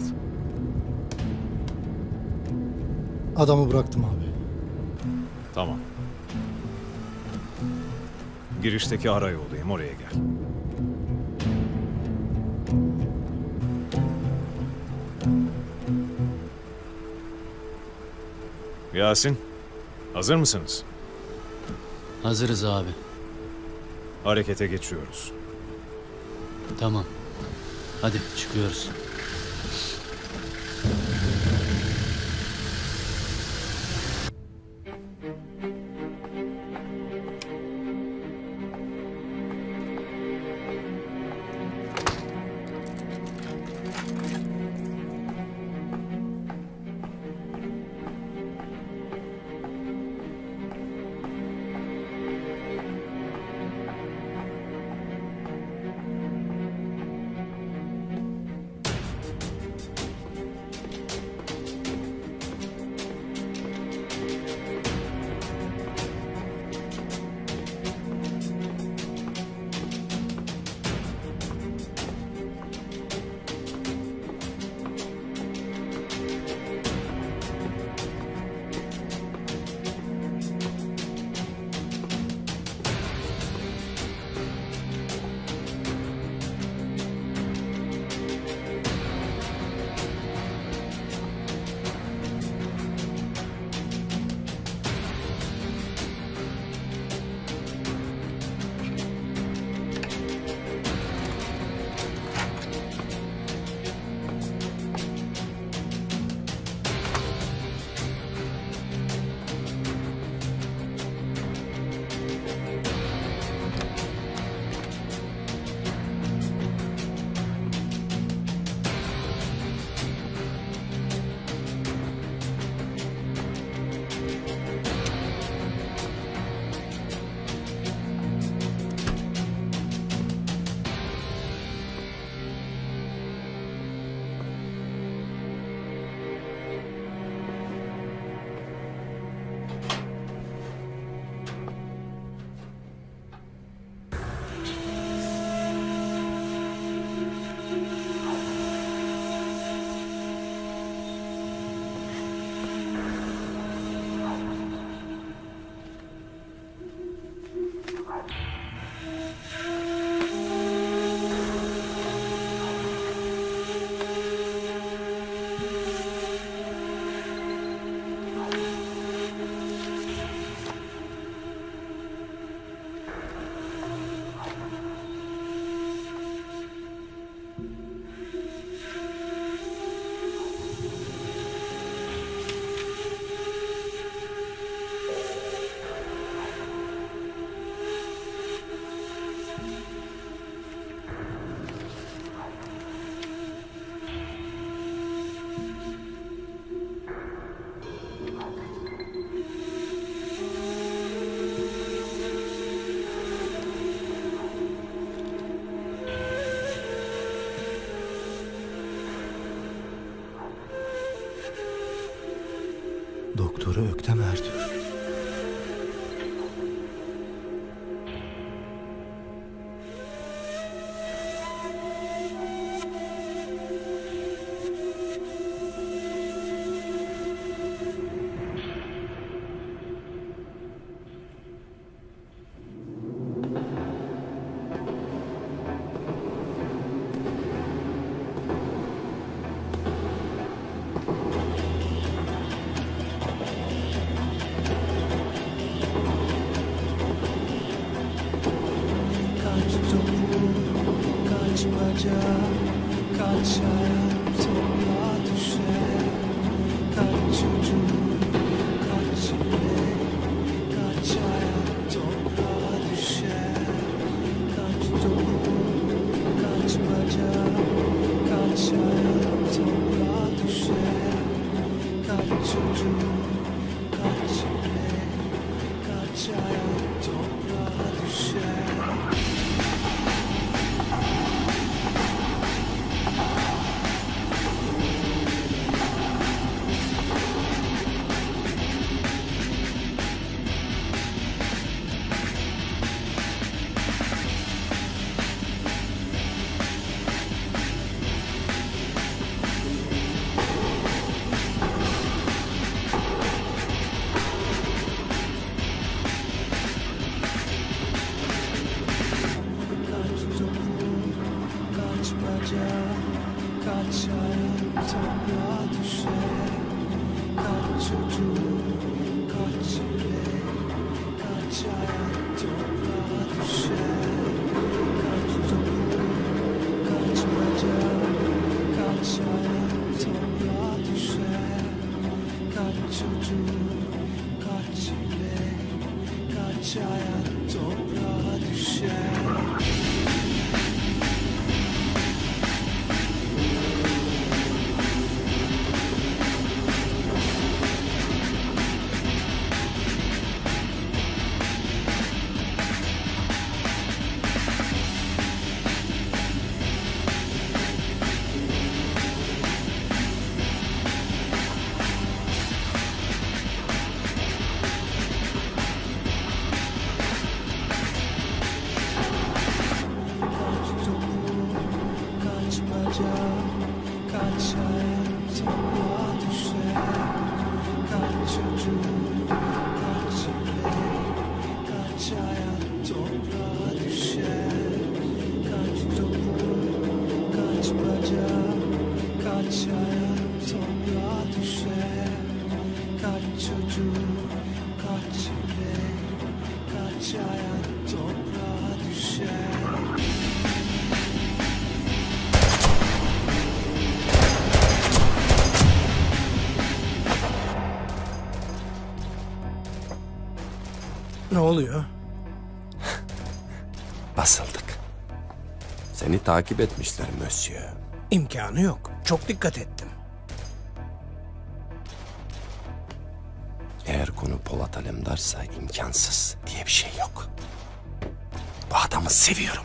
Adamı bıraktım abi. Tamam. Girişteki ara yoldayım, oraya gel. Yasin, hazır mısınız? Hazırız abi. Harekete geçiyoruz. Tamam. Hadi çıkıyoruz. Doktoru Öktem Ertür. Ne oluyor? Basıldık. Seni takip etmişler Monsieur. İmkanı yok. Çok dikkat ettim. Eğer konu Polat Alemdar'sa imkansız diye bir şey yok. Bu adamı seviyorum.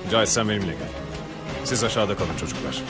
Cahit sen benimle gel. Siz aşağıda kalın çocuklar.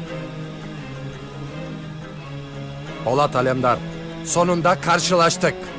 Polat Alemdar, sonunda karşılaştık.